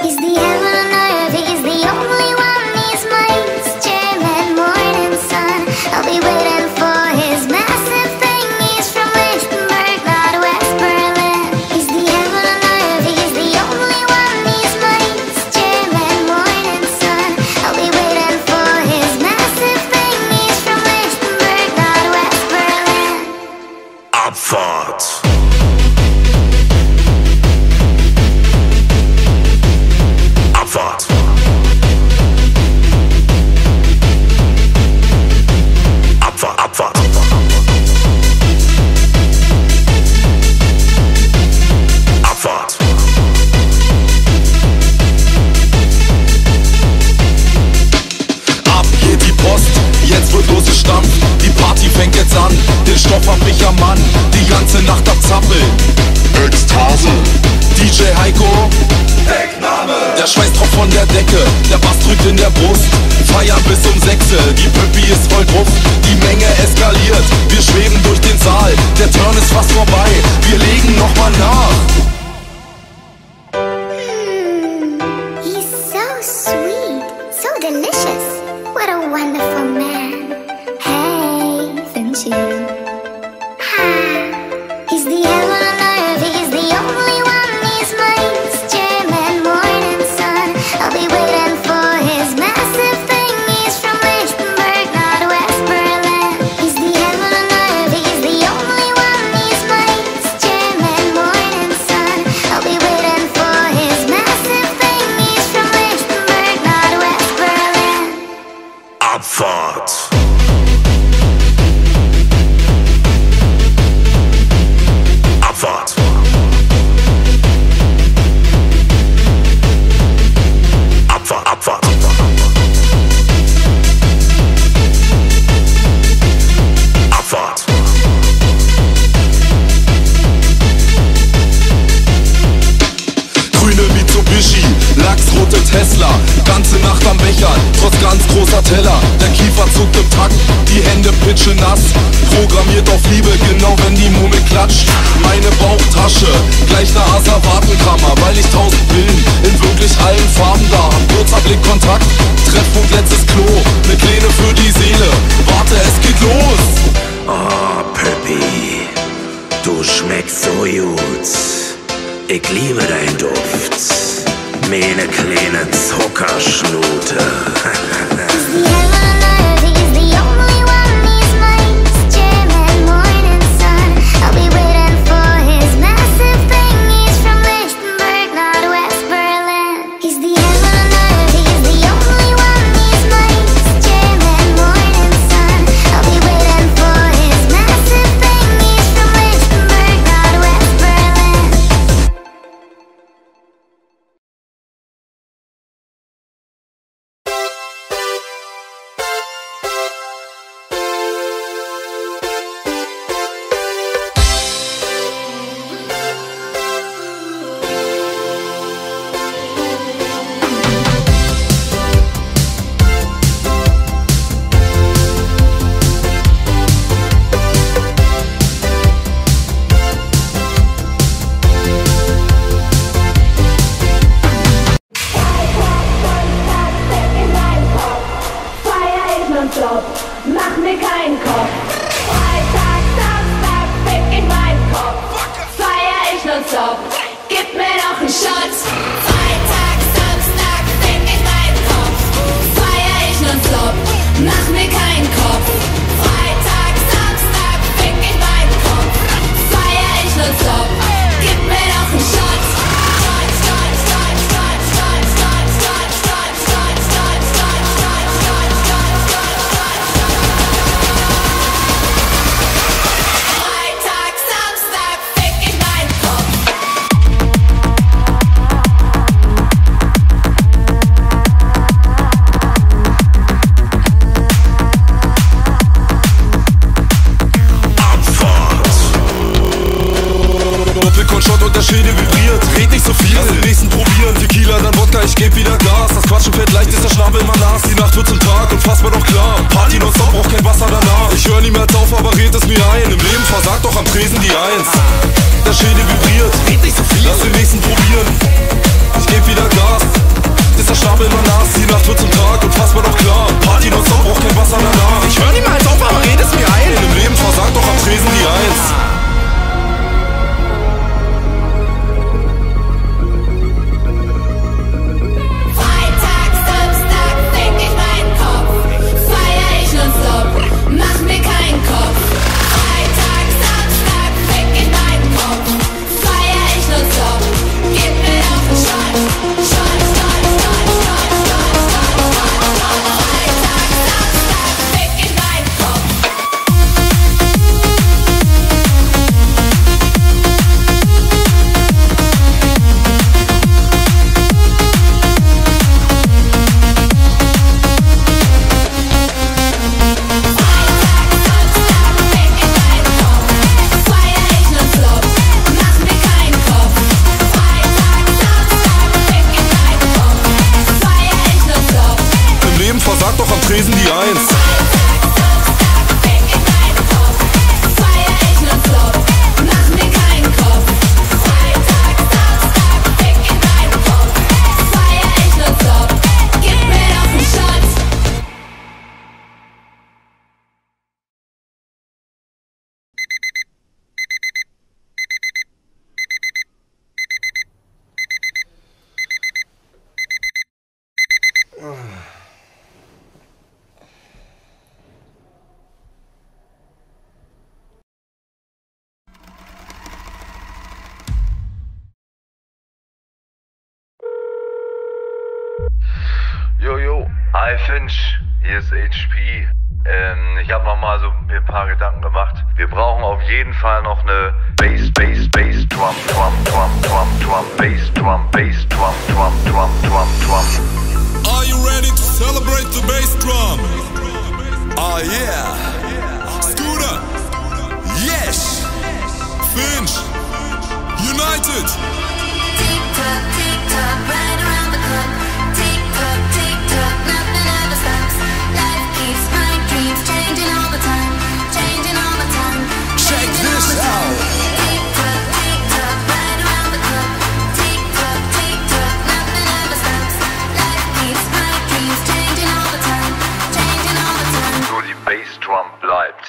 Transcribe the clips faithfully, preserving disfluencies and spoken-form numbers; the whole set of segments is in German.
He's the heaven on earth, he's the only one. He's my East German morning sun. I'll be waiting for his massive thing. He's from Lichtenberg, not West Berlin. He's the heaven on earth, he's the only one. He's my East German morning sun. I'll be waiting for his massive thing. He's from Lichtenberg, not West Berlin. Abfahrt. Abfahrt. Abfahrt, Abfahrt. Abfahrt. Ab geht die Post, jetzt wird losgestampft. Die Party fängt jetzt an, den Stoff hab ich am Mann. Die ganze Nacht am Zappeln. Ekstase. D J Heiko. Deckname. Der Schweißtropf von der Decke, der Bass drückt in der Brust. Feiern bis um sechse, die Püppi ist voll drauf. Die Menge eskaliert, wir schweben durch den Saal. Der Turn ist fast vorbei, wir legen nochmal nach. Mm, he's so sweet, so delicious. What a wonderful man. Hey, Vinci. Ha. He's the heaven on earth, he's the only one. He's my East German morning sun. I'll be waiting for his massive thing. He's from Lichtenberg, not West Berlin. He's the heaven on earth, he's the only one. He's my East German morning sun. I'll be waiting for his massive thing. He's from Lichtenberg, not West Berlin. Abfahrt. Abfahrt. Abfahrt, Abfahrt. Abfahrt. Grüne Mitsubishi, lachsrote Tesla, ganze Nacht am Bechern, trotz ganz großer Teller. Der Kiefer zuckt im Takt, die Hände pitschen nass. Programmiert auf Liebe, genau wenn die Murmel klatscht. Meine Bauchtasche, gleich eine Asservatenkammer, weil ich tausend Pillen in wirklich allen Farben da hab. Kurzer Blickkontakt, Treffpunkt letztes Klo, ne Kleine für die Seele. Warte, es geht los. Oh, Püppi, du schmeckst so gut. Ich liebe dein Duft, meine kleine Zuckerschnute. He's the heaven on earth, he's the only one. He's my East German morning sun. I'll be waiting for his massive thing. He's from Lichtenberg, not West Berlin. He's the heaven on earth, he's the only one. He's my East German morning sun. I'll be waiting for his massive thing. He's from Lichtenberg, not West Berlin. Hi Finch, hier ist H P. Ähm, ich habe noch mal so mir ein paar Gedanken gemacht. Wir brauchen auf jeden Fall noch eine Bass, Bass, Bass, Drum, Drum, Drum, Drum, Drum, Bass, Drum, Bass, Drum, Drum, Drum, Drum, Drum. Are you ready to celebrate the bass drum? Oh yeah. Scooter. Yes. Finch. United. Tick tock, tick tock, right around the clock. Tick tock, tick tock, nothing ever stops. Life keeps my dreams changing all the time, changing all the time. Check this out. Tick tock, tick tock, right around the clock. Tick tock, tick tock, nothing ever stops. Life keeps my dreams changing all the time, changing all the time. Nur die Bassdrum bleibt.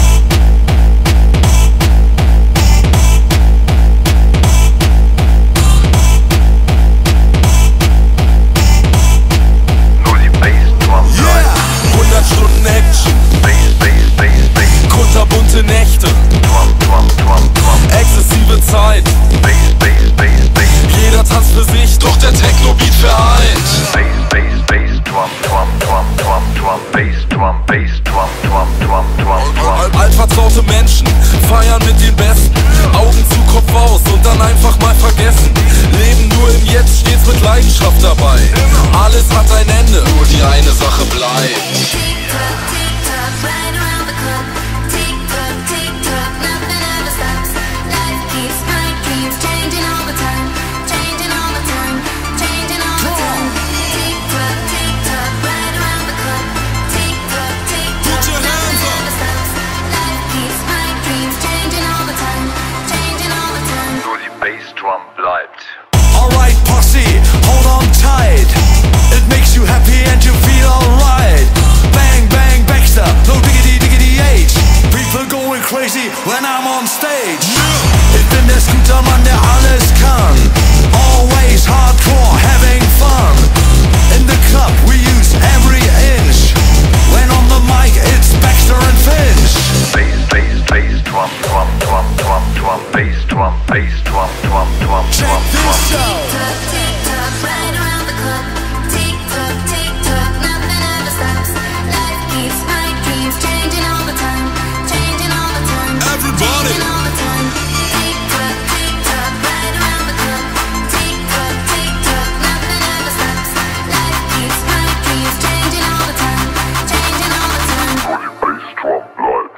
hundert Stunden Action, Bass, Bass, Bass, Bass, kunterbunte Nächte, Drum, Drum, Drum, Drum. exzessive Zeit. Bass, Bass, Bass, Bass, Jeder tanzt für sich, doch der Techno-Beat vereint. Bass, Bass, Bass, Drum, Drum, Drum, Drum, Drum, Bass, Drum, Bass, Drum, Drum, Drum, Drum, Drum. Altvertraute Menschen feiern mit den Besten. Augen zu, Kopf aus und dann einfach mal vergessen. Leben nur im Jetzt, stets mit Leidenschaft dabei. Alles hat ein Ende, nur die eine Sache bleibt. Tick tock, tick tock, right around the clock. Tick tock, tick tock, nothing ever stops. Life keeps my dreams changing all the time, changing all the time, changing all the time. Tick tock, tick tock, right around the clock. Tick tock, tick tock, Put your hands nothing up. ever stops. Life keeps my dreams changing all the time, changing all the time. Nur die Bassdrum bleibt. Alright, posse, hold on tight. It makes you happy and you feel alright. Bang, bang, Baxter, no diggity, diggity H. People going crazy when I'm on stage. Ich bin der Scootermann, der alles kann. Always hardcore, having fun. In the club we use every inch. When on the mic it's Baxter and Finch. Bass, bass, bass, drum, drum, drum, drum, drum, bass, drum, bass, drum, drum, drum, Check drum, this drum. out. Tick tock, tick tock, right around the clock. Tick tock, tick tock, nothing ever stops. Life keeps my dreams changing all the time, changing all the time, Everybody. changing all the time. Tick tock, tick tock, right around the clock. Tick tock, tick tock, nothing ever stops. Life keeps my dreams changing all the time, changing all the time. Nur die Bassdrum bleibt.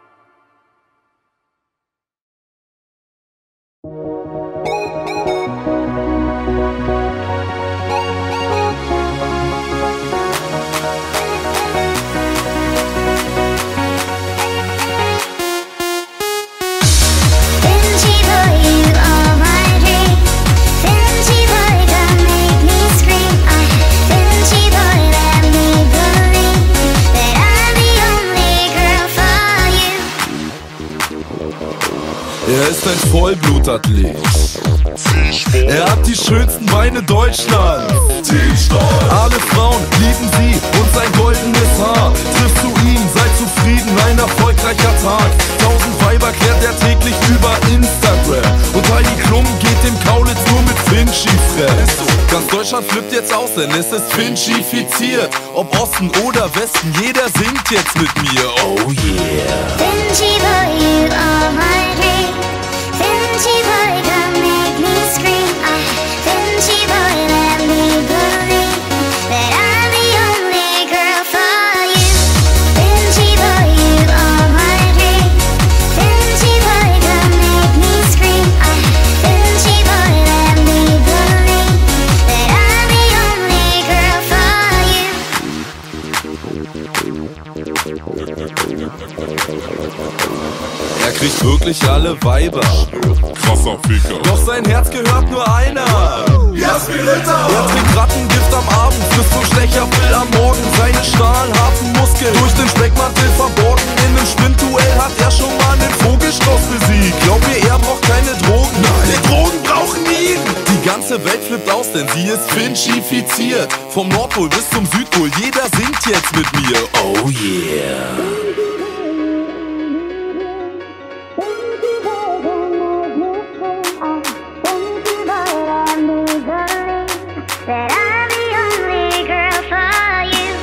Finchy boy, you are my dream. Finchy boy, don't make me scream. Ah, Finchy boy, let me believe that I'm the only girl for you. Er ist ein Vollblutathlet. Er hat die schönsten Beine Deutschlands. Alle Frauen lieben sie und sein goldenes Haar. Triffst du ihn, sei zufrieden, ein erfolgreicher Tag. Tausend Weiber klärt er täglich über Instagram. Und Heidi Klum geht dem Kaulitz nur mit Finchy fremd. Ganz Deutschland flippt jetzt aus, denn es ist Finchifiziert. Ob Osten oder Westen, jeder singt jetzt mit mir. Oh yeah. Finchy boy, you are my dream. Finchy boy, don't make me scream. Ah, Finchy boy, let me believe that I'm the only girl for you. Finchy boy, you are my dream. Finchy boy, don't make me scream. Ah, Finchy boy, let me believe that I'm the only girl for you. Er kriegt wirklich alle Weiber. Krasser Ficker. Doch sein Herz gehört nur einer. Jasmin Ritter. Er trinkt Rattengift am Abend, frisst so Schlecherpill am Morgen. Seine stahlharten Muskeln durch den Speckmantel verborgen. In einem Sprintduell hat er schon mal einen Vogelstrauß besiegt. Glaub mir, er braucht keine Drogen. Nein, die Drogen brauchen ihn. Die ganze Welt flippt aus, denn sie ist Finchifiziert. Vom Nordpol bis zum Südpol, jeder singt jetzt mit mir. Oh yeah. That I'm the only girl for you.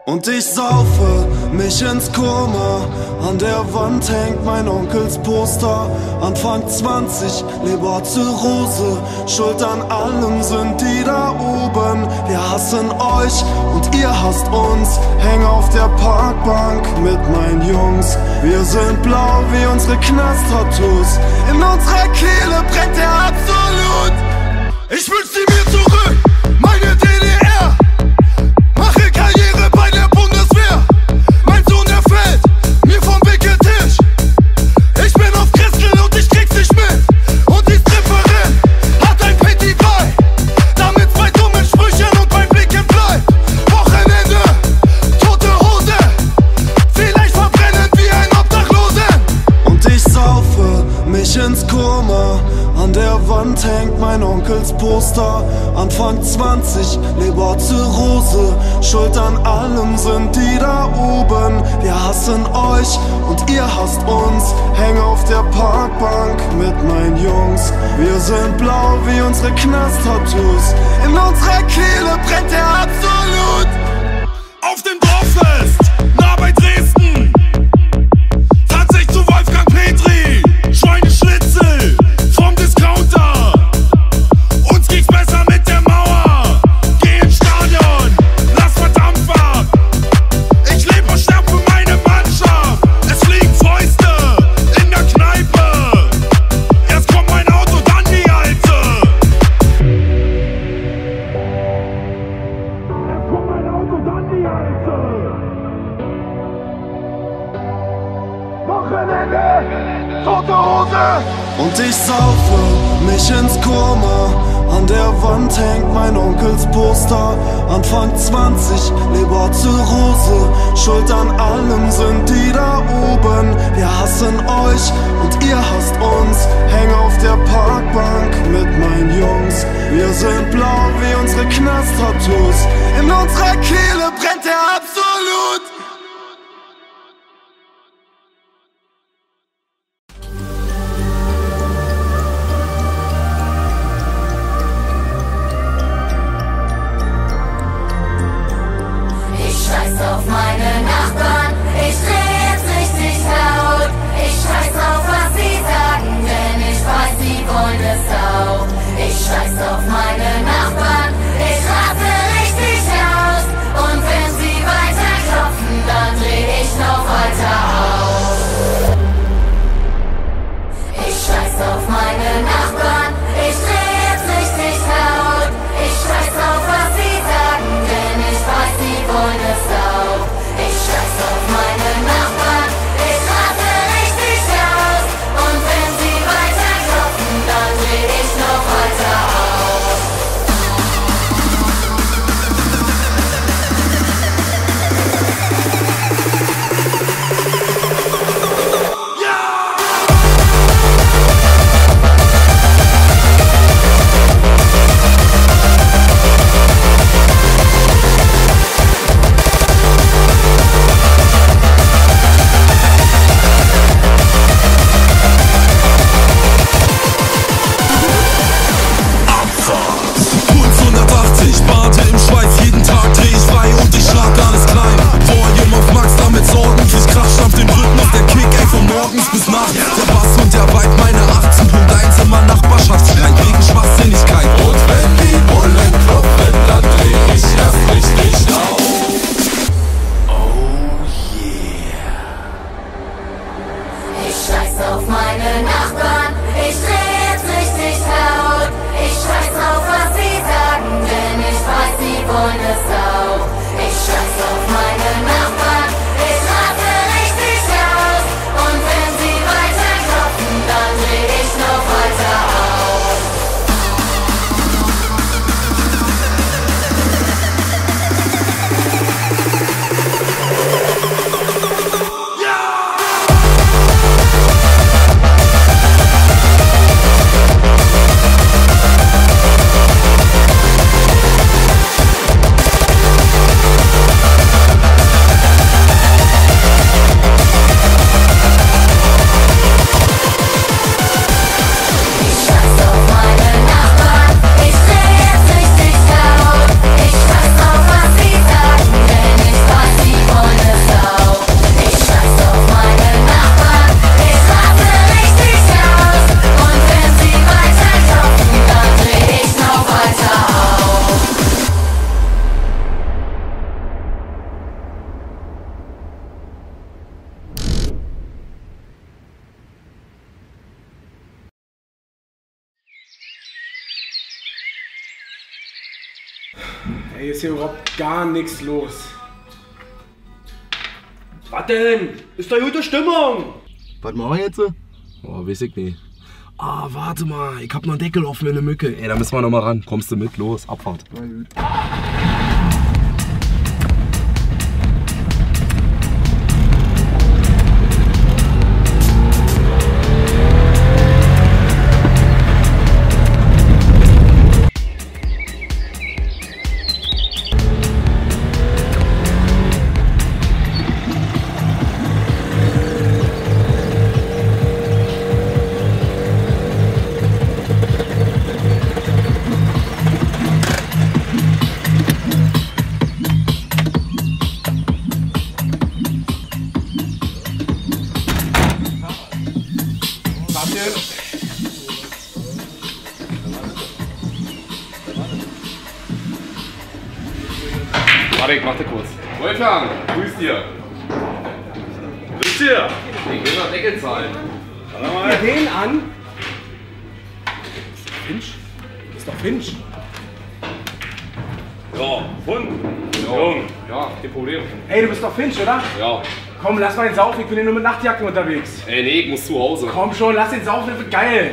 Und ich saufe mich ins Koma. An der Wand hängt mein Onkels Poster. Anfang zwanzig, Leberzirrhose. Schuld an allem sind die da oben. Wir hassen euch und ihr hasst uns. Häng auf der Parkbank mit meinen Jungs. Wir sind blau wie unsere Knast-Tattoos. In unserer Kehle brennt der Absolut. Ich wünsch sie mir zurück, meine D D R. Mache Karriere bei der Bundeswehr. Mein Sohn, der fällt mir vom Wickeltisch. Ich bin auf Christel und ich krieg's nicht mit. Und die Stripperin hat ein Petit drei. Damit zwei dummen Sprüchen und mein Blick im Bleib. Wochenende, tote Hose. Vielleicht verbrennen wie ein Obdachlosen. Und ich saufe mich ins Koma. An der Wand hängt mein Onkels Poster. Anfang zwanzig, Leberzirrhose. Schuld an allem sind die da oben. Wir hassen euch und ihr hasst uns. Häng auf der Parkbank mit meinen Jungs. Wir sind blau wie unsere Knast-Tattoos. In unserer Kehle brennt der Absolut. Auf dem Dorffest, nah bei Dresden. Tanz ich zu Wolfgang Petri. Schweineschnitzel vom Discounter. Uns ging's besser mit der Mauer. Geh ins Stadion, lass verdammt ab. Ich lebe und sterb für meine Mannschaft. Es fliegen Fäuste in der Kneipe. Erst kommt mein Auto, dann die Alte. Erst kommt mein Auto, dann die Alte. Wochenende, tote Hose. Und ich saufe mich ins Koma. An der Wand hängt mein Onkels Poster. Anfang zwanzig, Leberzirrhose. Schuld an allem sind die da oben. Wir hassen euch und ihr hasst uns. Häng auf der Parkbank mit meinen Jungs. Wir sind blau wie unsere Knast-Tattoos. In unserer Kehle brennt der Absolut. Auf meine Nachbarn, ich dreh jetzt richtig laut. Ich scheiß auf, was sie sagen, denn ich weiß, sie wollen es auch. Ich scheiß auf meine Nachbarn, ich raste richtig aus. Und wenn sie weiter klopfen, dann dreh ich noch weiter auf. Ich scheiß auf meine Nachbarn, ich dreh jetzt richtig laut. Ich scheiß auf, was sie sagen, denn ich weiß, sie wollen es auch. Ich scheiß auf meine Nachbarn, ich raste richtig aus. Und wenn sie weiter klopfen, dann dreh ich noch weiter auf. Ey, ist hier überhaupt gar nichts los. Was denn? Ist doch gute Stimmung. Was machen wir jetzt? Oh, weiß ich nicht. Ah, warte mal, ich hab noch einen Deckel offen wie eine Mücke. Ey, da müssen wir noch mal ran. Kommst du mit? Los, Abfahrt. Na gut. Warte, ich mach dir kurz. Wolfgang, grüß dir. Grüß dir. Ich will noch Deckel zahlen. Guck mal den an. Finch? Das ist doch Finch. Ja, Hund. Jung. Ja, kein Problem. Ey, du bist doch Finch, oder? Ja. Komm, lass mal ihn saufen, ich bin hier nur mit Nachtjacke unterwegs. Ey, nee, ich muss zu Hause. Komm schon, lass ihn saufen, das wird geil.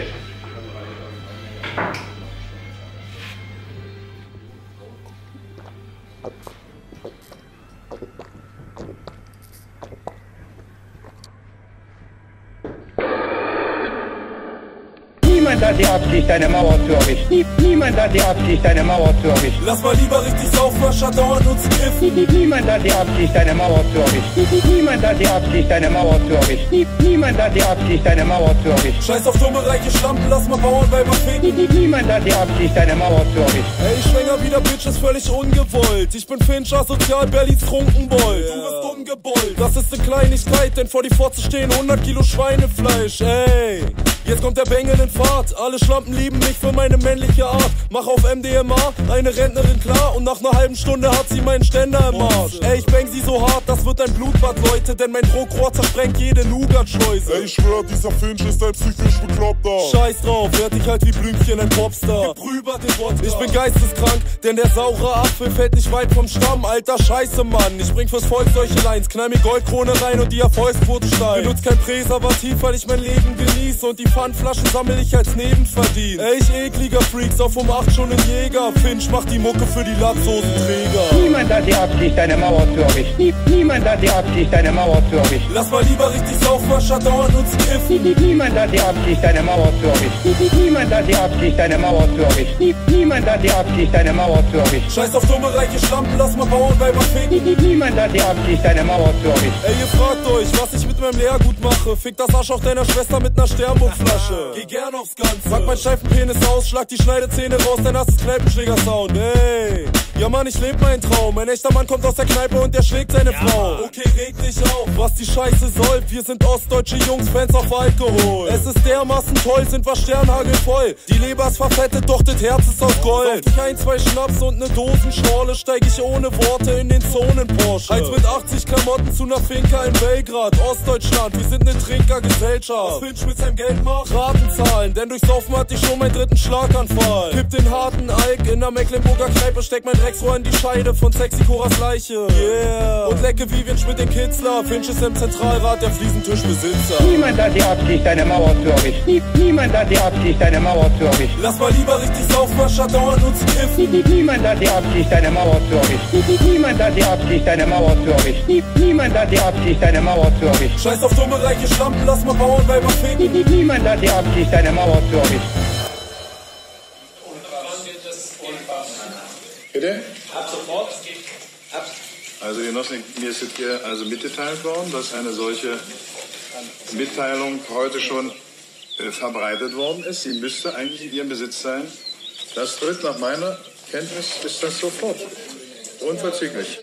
Niemand hat die Absicht, eine Mauer zu errichten. Nie, niemand hat die Absicht, eine Mauer zu errichten. Lass mal lieber richtig saufen, anstatt dauernd uns Griff. Nie, niemand hat die Absicht, eine Mauer zu errichten. Niemand hat die Absicht, eine Mauer zu errichten. Nie, niemand hat die Absicht, eine Mauer zu errichten. Scheiß auf dumme, reiche Schlampen, lass mal Bauernweiber ficken. Nie, niemand hat die Absicht, eine Mauer zu errichten. Ey, ich schwänger wieder Bitches, völlig ungewollt. Ich bin Finch, asozial, Berlins Trunkenbold. Yeah. Du bist umgebollt. Das ist eine Kleinigkeit, denn vor die Pfotze stehen hundert Kilo Schweinefleisch. Ey, jetzt kommt der Bengel in Fahrt. Alle Schlampen lieben mich für meine männliche Art. Mach auf M D M A eine Rentnerin klar und nach einer halben Stunde hat sie meinen Ständer im Arsch. Ey, ich bang sie so hart, das wird ein Blutbad, Leute, denn mein Druckrohr zersprengt jede Nougat-Schleuse. Ey, ich schwör, dieser Finch ist ein psychisch Bekloppter. Scheiß drauf, werd ich halt wie Blümchen, ein Popstar. Rüber den Wodka. Ich bin geisteskrank, denn der saure Apfel fällt nicht weit vom Stamm. Alter Scheiße, Mann, ich bring fürs Volk solche Lines. Knall mir Goldkrone rein und die Erfolgsquote steigt. Benutzt kein Präservativ, weil ich mein Leben genieße und die Pfandflaschen sammel ich als Nebenverdienst. Ey, ich ekliger Freaks, auf um acht schon ein Jäger. Finch macht die Mucke für die Latzhosenträger. Niemand hat die Absicht, eine Mauer zu errichten. Nie, niemand hat die Absicht, eine Mauer zu errichten. Lass mal lieber richtig saufen, anstatt dauernd uns Griff. Nie, niemand hat die Absicht, eine Mauer zu errichten. Nie, niemand hat die Absicht, eine Mauer zu errichten. Nie, niemand hat die Absicht, eine Mauer zu errichten. Scheiß auf dumme, reiche Schlampen, lass mal Bauernweiber ficken. Nie, niemand hat die Absicht, eine Mauer zu errichten. Ey, ihr fragt euch, was ich mit meinem Lehrgut mache. Fick das Arsch auch deiner Schwester mit ner Sternburgflasche. Geh gern aufs Ganze. Pack mein steifen Penis aus, schlag die Schneidezähne raus, dann hast du Kneipenschläger-Sound. Ey, ja Mann, ich leb meinen Traum. Ein echter Mann kommt aus der Kneipe und der schlägt seine ja, Frau. Okay, reg dich auf, was die Scheiße soll. Wir sind ostdeutsche Jungs, Fans auf Alkohol. Es ist dermaßen toll, sind wir sternhagelvoll. Die Leber ist verfettet, doch das Herz ist aus Gold. Sauf ich ein, zwei Schnaps und ne Dosenschorle, steig ich ohne Worte in den Zonen-Porsche. Als mit achtzig Klamotten zu ner Finca in Belgrad, Ostdeutschland, wir sind ne Trinkergesellschaft. Was Finch mit seinem Geld macht? Raten zahlen, denn durch Saufen hatte ich schon meinen dritten Schlaganfall. Kipp den harten Alk in der Mecklenburger Kneipe, steck mein Drecksrohr in die Scheide von Sexy Coras Leiche. Yeah, und lecke Vivian Schmidt den Kitzler. Finch ist im Zentralrat der Fliesentischbesitzer. Niemand hat die Absicht, eine Mauer zu errichten. Nie, niemand hat die Absicht, eine Mauer zu errichten. Lass mal lieber richtig saufen, anstatt dauernd uns Griff. Nie, niemand hat die Absicht, eine Mauer zu errichten. Nie, niemand hat die Absicht, eine Mauer zu errichten. Nie, niemand hat die Absicht, eine Mauer zu errichten. Scheiß auf dumme, reiche Schlampen, lass mal Bauernweiber ficken. Nie, niemand hat die Absicht, eine Mauer zu errichten. Bitte? Ab sofort. Ab. Also Genossen, mir ist hier also mitgeteilt worden, dass eine solche Mitteilung heute schon äh, verbreitet worden ist. Sie müsste eigentlich in Ihrem Besitz sein. Das tritt nach meiner Kenntnis, ist das sofort. Unverzüglich.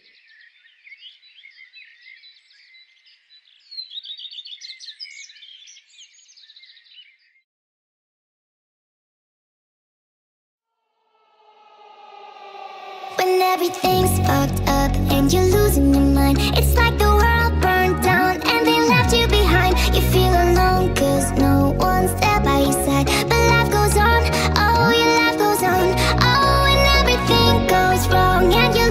When everything's fucked up and you're losing your mind, it's like the world burned down and they left you behind. You feel alone cause no one's there by your side, but life goes on, oh your life goes on. Oh, when everything goes wrong and you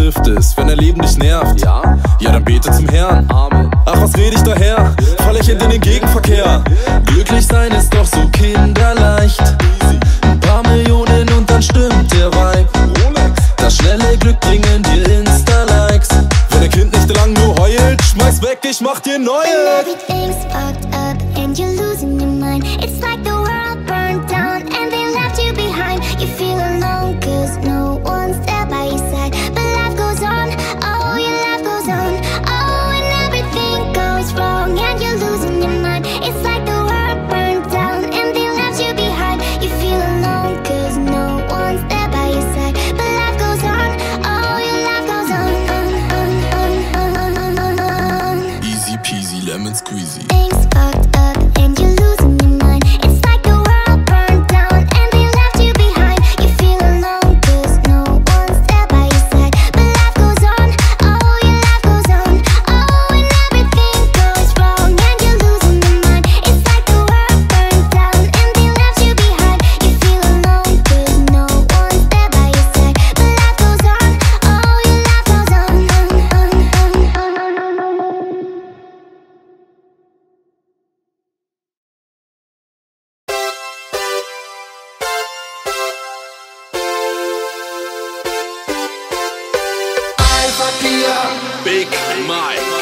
trifft es, wenn dein Leben dich nervt. Ja? Ja, dann bete zum Herrn. Amen. Ach, was red ich daher? Verlächelnd in den Gegenverkehr. Glücklich sein ist doch so kinderleicht. Ein paar Millionen und dann stimmt der Vibe. Das schnelle Glück bringen dir Insta-Likes. Wenn dein Kind nicht lang nur heult, schmeiß weg, ich mach dir neue. Everything's fucked up and you're losing your mind. It's like the world burned down and they left you behind. You feel alone cause no one's there by your side. But life goes on, oh your life goes on. Oh, and everything goes wrong and you're losing your mind. It's like the world burned down and they left you behind. You feel alone cause no one's there by your side. But life goes on, oh your life goes on, on, on, on, on, on, on. Easy peasy lemon squeezy. Things fucked up and you're losing your mind. It's like the world burned down and they left you behind. You feel alone cause no one's there by your side. But life goes on, oh your life goes on. Oh, and everything goes wrong and you're losing your mind. It's like the world burned down and they left you behind. You feel alone cause no one's there by your side. But life goes on, oh your life goes on, on, on, on, on, on, on. Alpha Kia, Big Mike.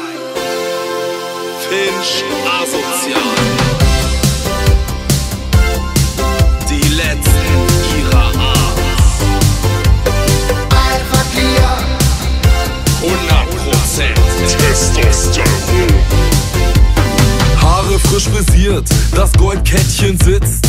Finch asozial. Die letzten ihrer Art. Alpha Kia, hundert Prozent Testosteron. Haare frisch frisiert, das Goldkettchen sitzt.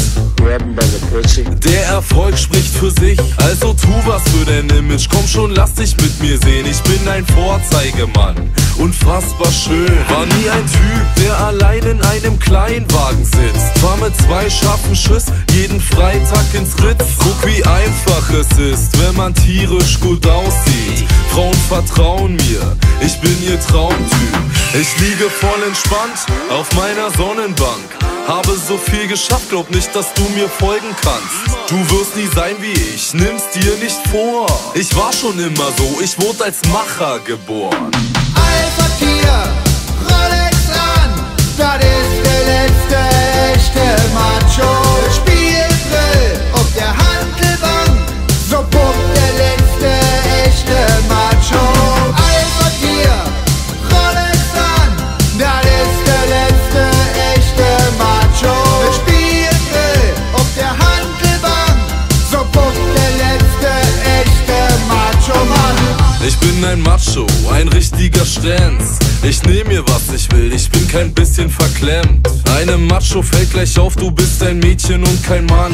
Der Erfolg spricht für sich, also tu was für dein Image. Komm schon, lass dich mit mir sehen, ich bin ein Vorzeigemann. Unfassbar schön, war nie ein Typ, der allein in einem Kleinwagen sitzt. Fahr mit zwei scharfen Schiss jeden Freitag ins Ritz. Guck, wie einfach es ist, wenn man tierisch gut aussieht. Frauen vertrauen mir, ich bin ihr Traumtyp. Ich liege voll entspannt auf meiner Sonnenbank. Habe so viel geschafft, glaub nicht, dass du mir folgen kannst. Du wirst nie sein wie ich, nimm's dir nicht vor. Ich war schon immer so, ich wurde als Macher geboren. Alpha Kia, Rolex an, das ist der letzte echte Macho. Spielgrill auf der Handelbank, so pumpt der letzte echte Macho. Alpha Kia, Rolex an, das ist der letzte echte Macho. Spielgrill auf der Handelbank, so pumpt der letzte echte Macho Mann. Ich bin ein Macho, ein richtiger Strenz. Ich nehm mir was ich will, ich bin kein bisschen verklemmt. Einem Macho fällt gleich auf, du bist ein Mädchen und kein Mann,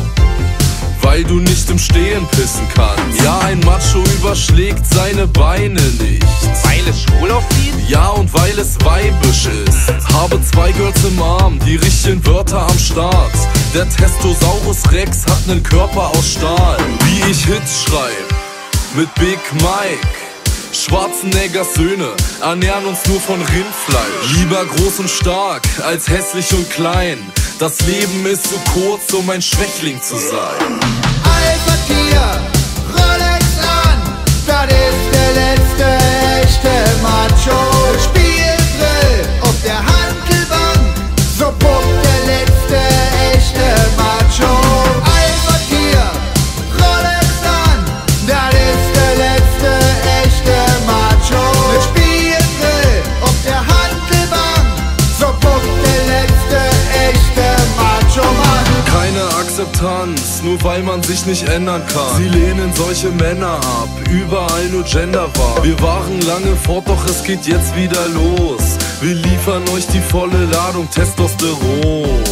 weil du nicht im Stehen pissen kannst. Ja, ein Macho überschlägt seine Beine nicht, weil es schwul aussieht? Ja, und weil es weibisch ist. Habe zwei Girls im Arm, die richtigen Wörter am Start. Der Testosaurus Rex hat nen Körper aus Stahl. Wie ich Hits schreib, mit Big Mike. Schwarzeneggers Söhne ernähren uns nur von Rindfleisch. Lieber groß und stark als hässlich und klein. Das Leben ist zu kurz, um ein Schwächling zu sein. Alpha Kia, Rolex an, das ist der letzte echte Macho. Spielgrill auf der Handelbank, so pumpt der letzte echte Macho. Alpha Kia, Rolex an, das ist der letzte echte Macho. Spielgrill auf der Handelbank, so pumpt der letzte echte Macho Mann. Keine Akzeptanz, nur weil man sich nicht ändern kann. Sie lehnen solche Männer ab, überall nur Genderwahr. Wir waren lange fort, doch es geht jetzt wieder los. Wir liefern euch die volle Ladung Testosteron.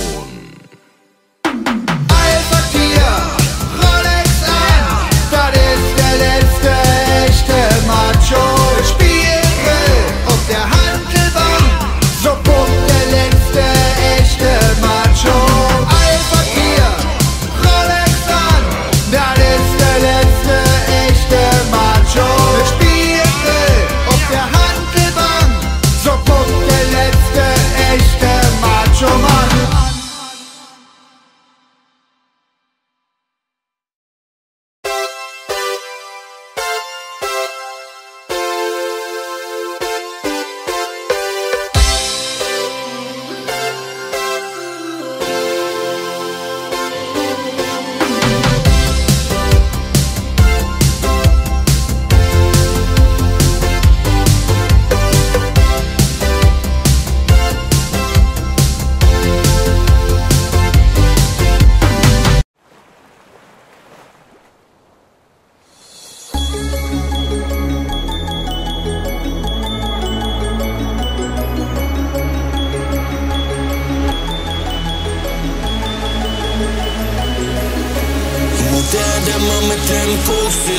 Alpha Kia, Rolex an, das ist der letzte echte Macho. Spielgrill auf der Handelbank, so pumpt der letzte echte Macho. Alpha Kia, Rolex an, das ist der letzte echte Macho. Spielgrill auf der Handelbank, so pumpt der letzte echte Macho Mann.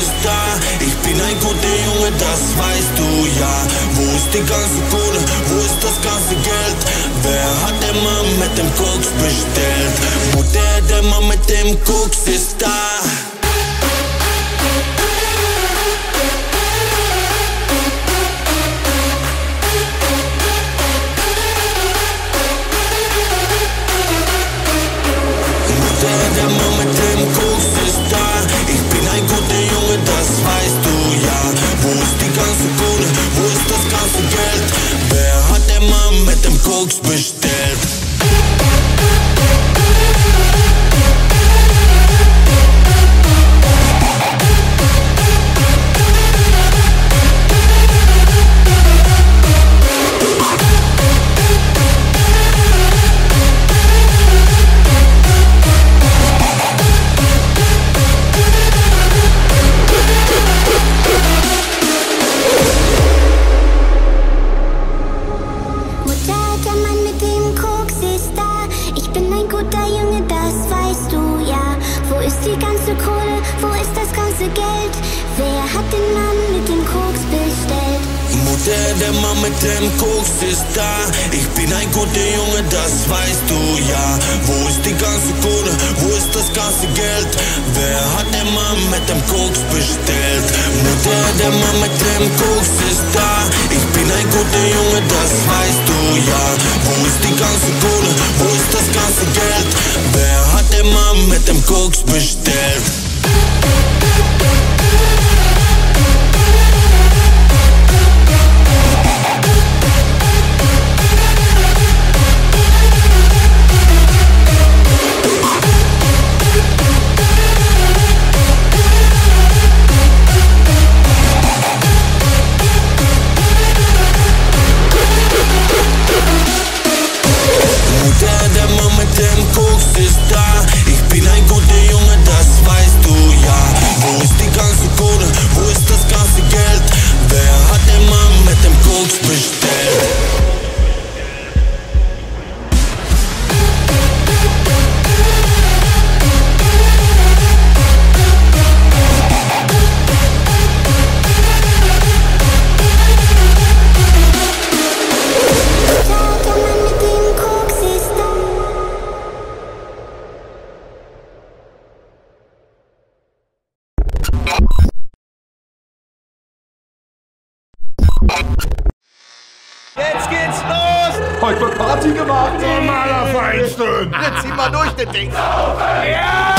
ist da. Ich bin ein guter Junge, das weißt du ja. Wo ist die ganze Kohle, wo ist das ganze Geld? Wer hat den Mann mit dem Koks bestellt? Mutter, der Mann mit dem Koks ist da. Der Mann mit dem Koks ist da. Ich bin ein guter Junge, das weißt du ja. Wo ist die ganze Kohle, wo ist das ganze Geld? Wer hat den Mann mit dem Koks bestellt? Die ganze Kohle, wo ist das ganze Geld? Wer hat den Mann mit dem Koks bestellt? Mutter, der Mann mit dem Koks ist da. Ich bin ein guter Junge, das weißt du ja. Wo ist die ganze Kohle, wo ist das ganze Geld? Wer hat den Mann mit dem Koks bestellt? Mutter, der Mann mit dem Koks ist da. Ich bin ein guter Junge, das weißt du ja. Wo ist die ganze Kohle, wo ist das ganze Geld? Wer hat den Mann mit dem Koks bestellt? Der Mann mit dem Koks ist da. Ich bin ein guter Junge, das weißt du ja. Wo ist die ganze Kohle, wo ist das ganze Geld? Wer hat den Mann mit dem Koks bestellt? Jetzt geht's los! Heute wird Party gemacht! Zum Allerfeinsten! Jetzt zieh mal durch, das Ding! Ja!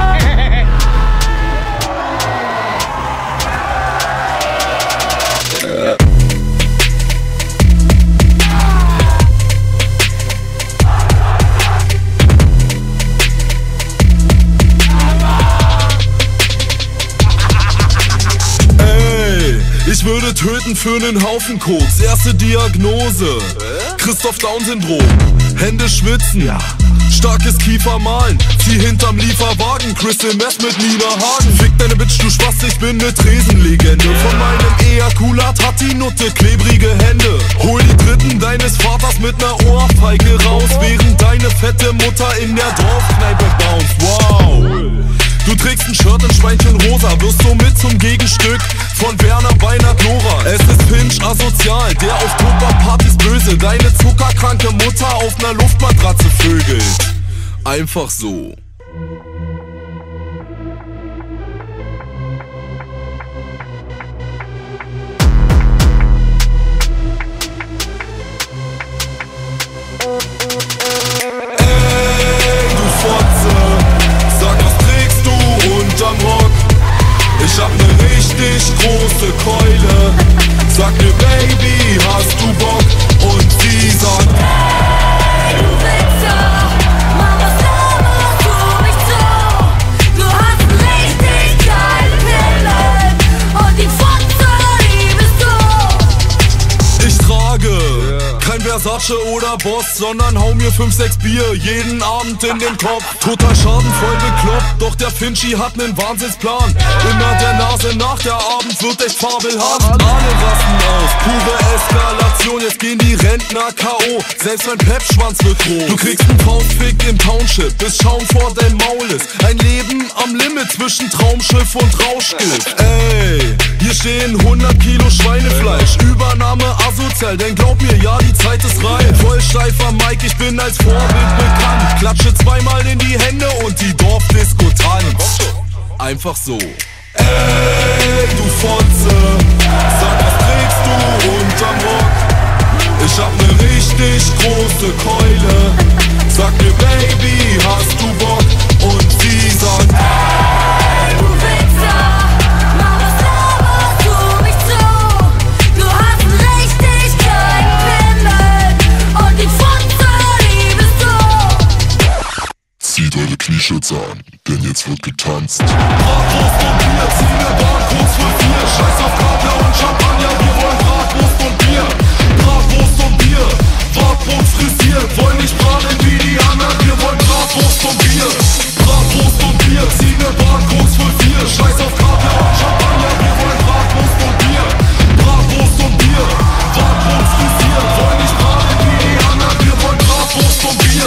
Ich würde töten für nen Haufen Koks. Erste Diagnose: Christoph Down-Syndrom. Hände schwitzen, ja. Starkes Kiefermalen. Zieh hinterm Lieferwagen. Crystal Meth mit Nina Hagen. Fick deine Bitch, du Spaß, ich bin ne Tresenlegende. Von meinem Ejakulat hat die Nutte klebrige Hände. Hol die Dritten deines Vaters mit ner Ohrfeige raus, während deine fette Mutter in der Dorfkneipe bounce. Wow! Du trägst ein Shirt in Schweinchenrosa, wirst somit zum Gegenstück von Werner Beinert Nora. Es ist Pinch asozial, der auf Topper-Partys böse deine zuckerkranke Mutter auf ner Luftmatratze vögelt. Einfach so. Ey, du Fotze, sag, was trägst du unterm Rock? Ich hab ne richtig große Keule. Sag mir, Baby, hast du Bock? Und sie sagt, hey, du Wichser, Mach was laberst du mich zu? Versace oder Boss, sondern hau mir fünf, sechs Bier jeden Abend in den Kopf. Total schadenvoll bekloppt, doch der Finchi hat nen Wahnsinnsplan. Immer der Nase nach, der Abend wird echt fabelhaft. Alle rasten aus, pure Eskalation, jetzt gehen die Rentner K O. Selbst mein Pepschwanz wird rot. Du kriegst nen Faustfick im Township, bis Schaum vor dein Maul ist. Ein Leben am Limit zwischen Traumschiff und Rauschgift. Ey, hier stehen hundert Kilo Schweinefleisch. Übernahme asozial, denn glaub mir, ja, die Zeit ist reif. Voll steifer Mike, ich bin als Vorbild bekannt. Klatsche zweimal in die Hände und die Dorfdisco tanzt. Einfach so. Ey, du Fotze, sag, was trägst du unterm Rock? Ich hab ne richtig große Keule. Sag mir, Baby, hast du Bock? Und sie sagt, Hey, du Wichser, mach was laberst du mich zu? Du hast einen richtig kleinen Pimmel und die Funze, die bist du. Zieht eure Knieschützer an, denn jetzt wird getanzt. Bratwurst und Bier, zieh mir Barcodes für vier. Scheiß auf Kaviar und Champagner, wir wollen Bratwurst und Bier. Bratwurst und Bier, Bratwurst frisiert. Wollen nicht braten wie die anderen, wir wollen Bratwurst und Bier. Bratwurst und Bier, zieh mir Barcodes für vier. Scheiß auf Kaviar und Champagner, wir wollen Bratwurst und Bier. Bratwurst und Bier, Bratwurst frisiert. Wollen nicht braten wie die anderen, wir wollen Bratwurst und Bier.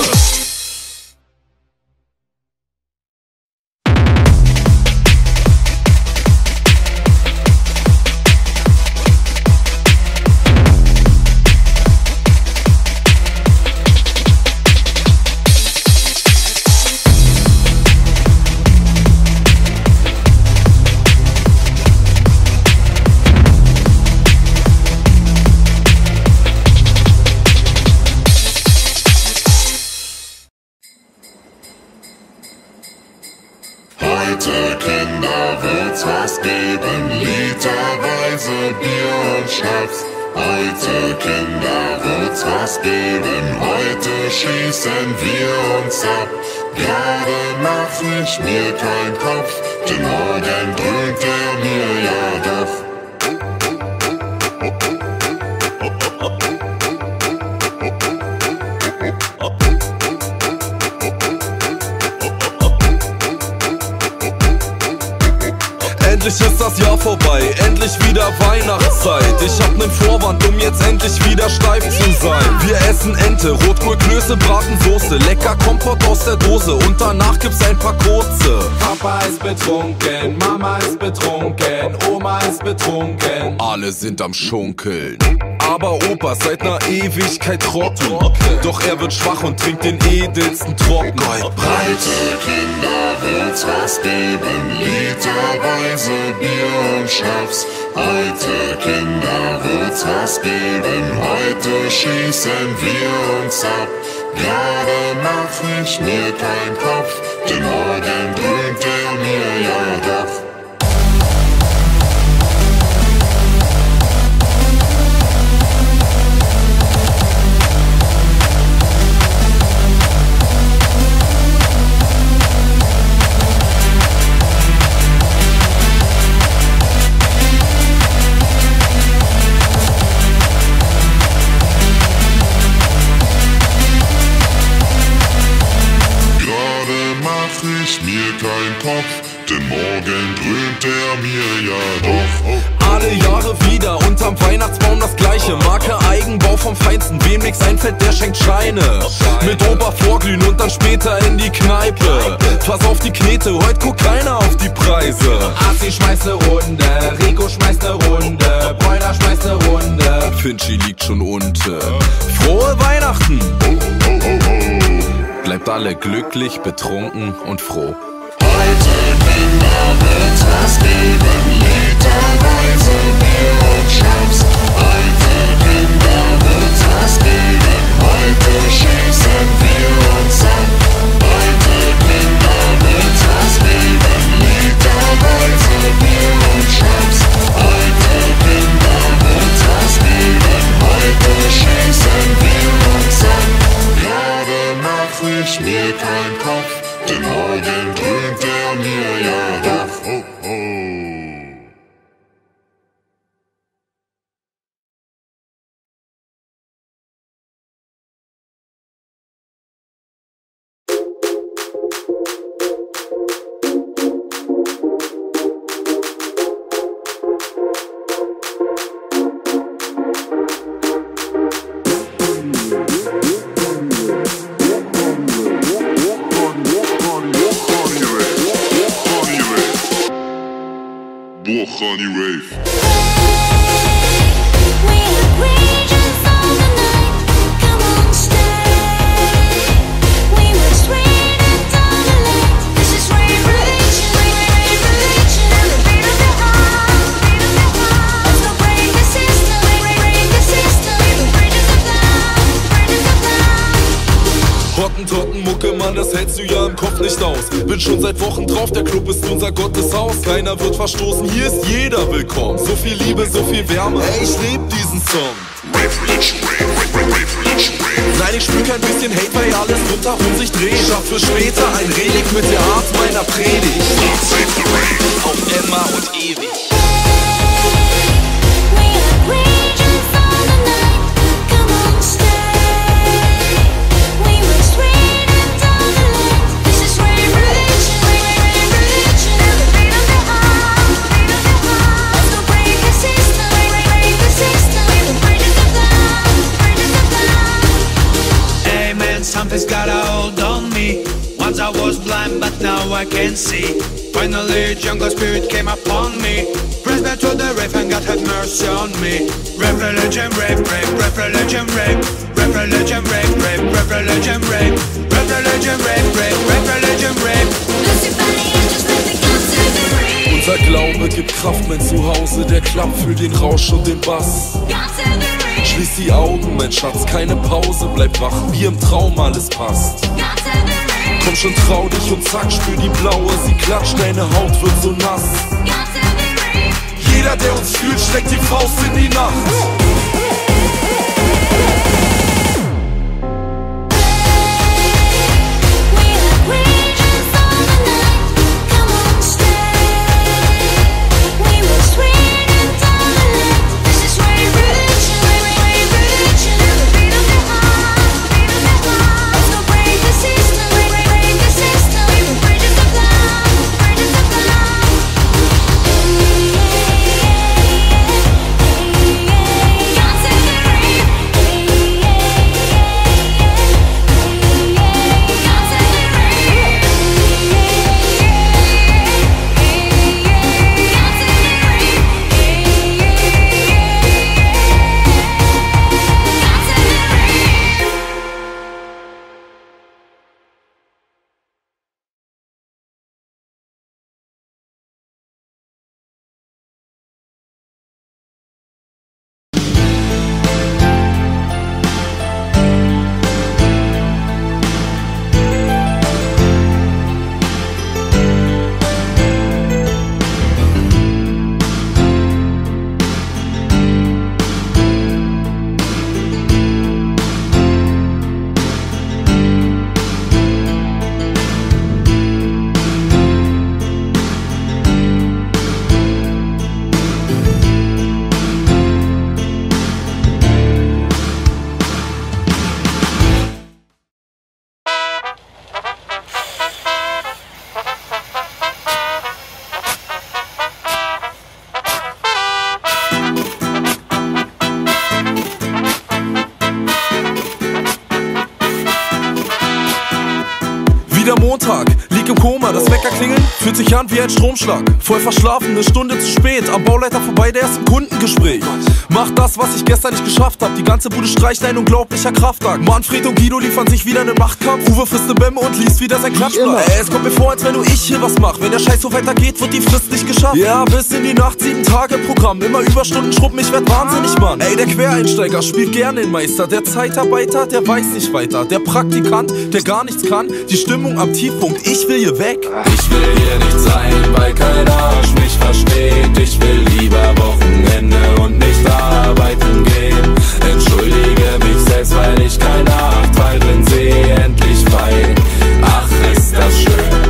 Heute, Kinder, wird's was geben, literweise Bier und Schnaps. Heute, Kinder, wird's was geben, heute schießen wir uns ab. Gerade mach ich mir keinen Kopf, denn morgen dröhnt er mir ja doch. Endlich ist das Jahr vorbei, endlich wieder Weihnachtszeit. Ich hab nen Vorwand, um jetzt endlich wieder steif zu sein. Wir essen Ente, Rotkohl, Klöße, Bratensoße, lecker Kompott aus der Dose und danach gibt's ein paar kurze. Papa ist betrunken, Mama ist betrunken, Oma ist betrunken. Alle sind am Schunkeln. Aber Opa ist seit ner Ewigkeit trocken. Doch er wird schwach und trinkt den edelsten Trocken. Heute, Kinder, wird's was geben, literweise Bier und Schnaps. Heute, Kinder, wird's was geben, heute schießen wir uns ab. Gerade mach ich mir keinen Kopf, denn morgen dröhnt er mir ja doch. Ich mir keinen Kopf, denn morgen dröhnt er mir ja doch. Alle Jahre wieder unterm Weihnachtsbaum das gleiche. Marke Eigenbau vom Feinsten, wem nix einfällt, der schenkt Scheine. Mit Opa vorglühen und dann später in die Kneipe. Pass auf die Knete, heut guckt keiner auf die Preise. Asi schmeißt ne Runde, Rico schmeißt ne Runde, Bräuner schmeißt ne Runde. Finchi liegt schon unten. Frohe Weihnachten! Bleibt alle glücklich, betrunken und froh. Heute, Kinder, wird's was geben, literweise Bier und Schnaps. Heute, Kinder, wird's was geben, heute schießen wir uns ab. Heute, Kinder, wird's was geben, literweise Bier und Schnaps. Heute, Kinder, wird's was geben, heute schießen wir uns ab. Gerade mach ich mir keinen Kopf, denn morgen dröhnt er mir ja doch. Oh, oh. Money Rave. Hottentotten-Mucke, Mann, das hältst du ja im Kopf nicht aus. Bin schon seit Wochen drauf, der Club ist unser Gotteshaus. Keiner wird verstoßen, hier ist jeder willkommen. So viel Liebe, so viel Wärme, ey, ich lieb diesen Song. Nein, ich spür kein bisschen Hate, weil alles rundherum sich dreht. Schaff für später ein Relikt mit der Art meiner Predigt. Auf immer und ewig. Something's got a hold on me. Once I was blind, but now I can see. Finally, jungle spirit came upon me. Praise me to the rave and God have mercy on me. Rap religion, rape, rape, rap religion, rape. Rap religion, rape, rape, rap religion, rape. Rap religion, rape, rape, rap religion, rape. Unser Glaube gibt Kraft, mein Zuhause, der Klapp für den Rausch und den Bass. Schließ die Augen, mein Schatz, keine Pause, bleib wach, wie im Traum alles passt. Komm schon, trau dich und zack, spür die blaue, sie klatscht, deine Haut wird so nass. Jeder, der uns fühlt, steckt die Faust in die Nacht. Wieder Montag, lieg im Koma, das Wecker klingeln, fühlt sich an wie ein Stromschlag. Voll verschlafen, eine Stunde zu spät, am Bauleiter vorbei, der ist im Kundengespräch. Mach das, was ich gestern nicht geschafft hab, die ganze Bude streicht, ein unglaublicher Kraftakt. Manfred und Guido liefern sich wieder einen Machtkampf, Uwe frisst ne Bämme und liest wieder sein Klatschblatt. Ey, es kommt mir vor, als wenn nur ich hier was mach, wenn der Scheiß so weitergeht, wird die Frist nicht geschafft. Ja, bis in die Nacht, sieben Tage Programm, immer Überstunden schrubben, ich werd wahnsinnig, Mann. Ey, der Quereinsteiger spielt gerne den Meister, der Zeitarbeiter, der weiß nicht weiter, der Praktikant, der gar nichts kann, die Stimmung am Tiefpunkt, ich will hier weg. Ich will hier nicht sein, weil kein Arsch mich versteht. Ich will lieber Wochenende und nicht arbeiten gehen. Entschuldige mich selbst, weil ich kein Nachteil drin sehe. Endlich frei, ach ist das schön.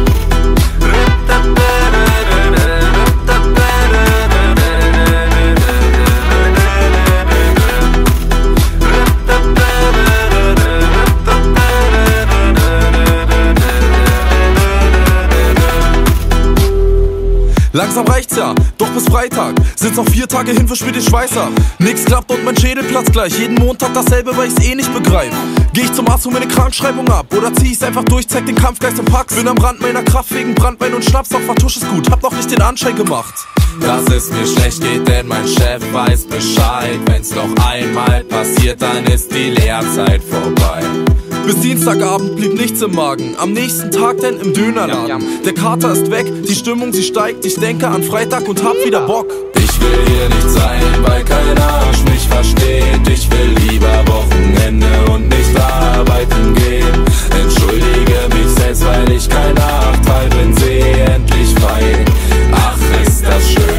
Langsam reicht's ja, doch bis Freitag sind's noch vier Tage hin, wisch mir den Schweiß ab. Nix klappt und mein Schädel platzt gleich, jeden Montag dasselbe, weil ich's eh nicht begreif. Geh ich zum Arzt, hol mir ne Krankschreibung ab oder zieh ich's einfach durch, zeig den Kampfgeist und pack's. Bin am Rand meiner Kraft wegen Brandwein und Schnaps, doch vertusch es gut, hab noch nicht den Anschein gemacht, dass es mir schlecht geht, denn mein Chef weiß Bescheid. Wenn's noch einmal passiert, dann ist die Lehrzeit vorbei. Bis Dienstagabend blieb nichts im Magen, am nächsten Tag denn im Dönerladen. Der Kater ist weg, die Stimmung sie steigt, ich denke an Freitag und hab wieder Bock. Ich will hier nicht sein, weil kein Arsch mich versteht. Ich will lieber Wochenende und nicht arbeiten gehen. Entschuldige mich selbst, weil ich kein Nachteil bin, seh endlich frei. Ach, ist das schön.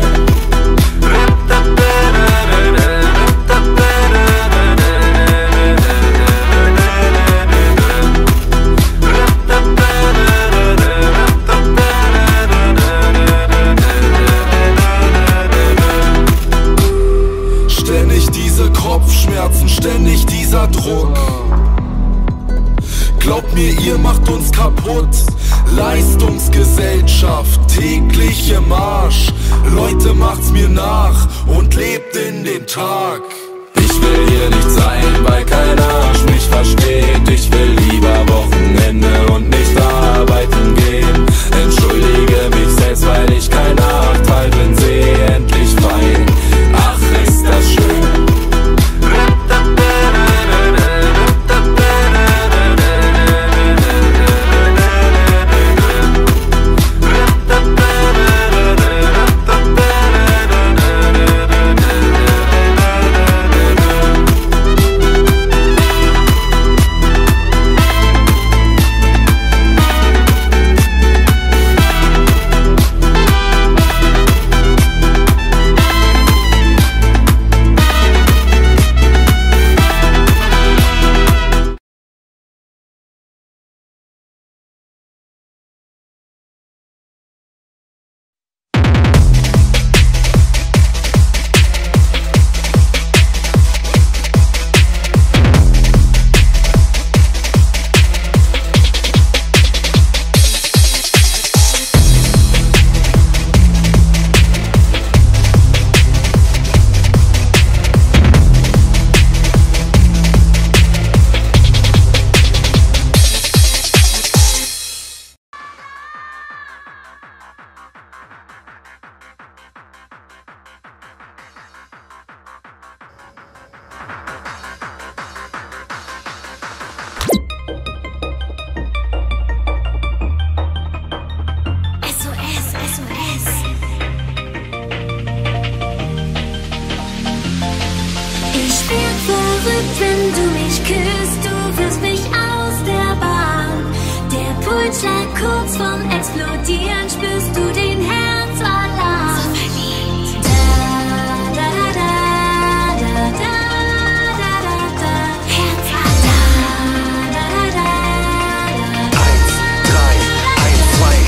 Kopfschmerzen, ständig dieser Druck. Glaubt mir, ihr macht uns kaputt. Leistungsgesellschaft, täglich im Arsch. Leute, macht's mir nach und lebt in den Tag. Ich will hier nicht sein, weil kein Arsch mich versteht. Ich will lieber Wochenende und nicht arbeiten gehen. Entschuldige mich selbst, weil ich kein Nachteil bin, seh endlich frei. Ach, ist das schön. Wenn du mich küsst, du wirst mich aus der Bahn. Der Pulsschlag kurz vorm Explodieren, spürst du den Herzalarm. So verliebt. Da, da, da, da, da, da, da, da. Herzalarm. Da, da, da, da, da. Eins, drei, eins, zwei.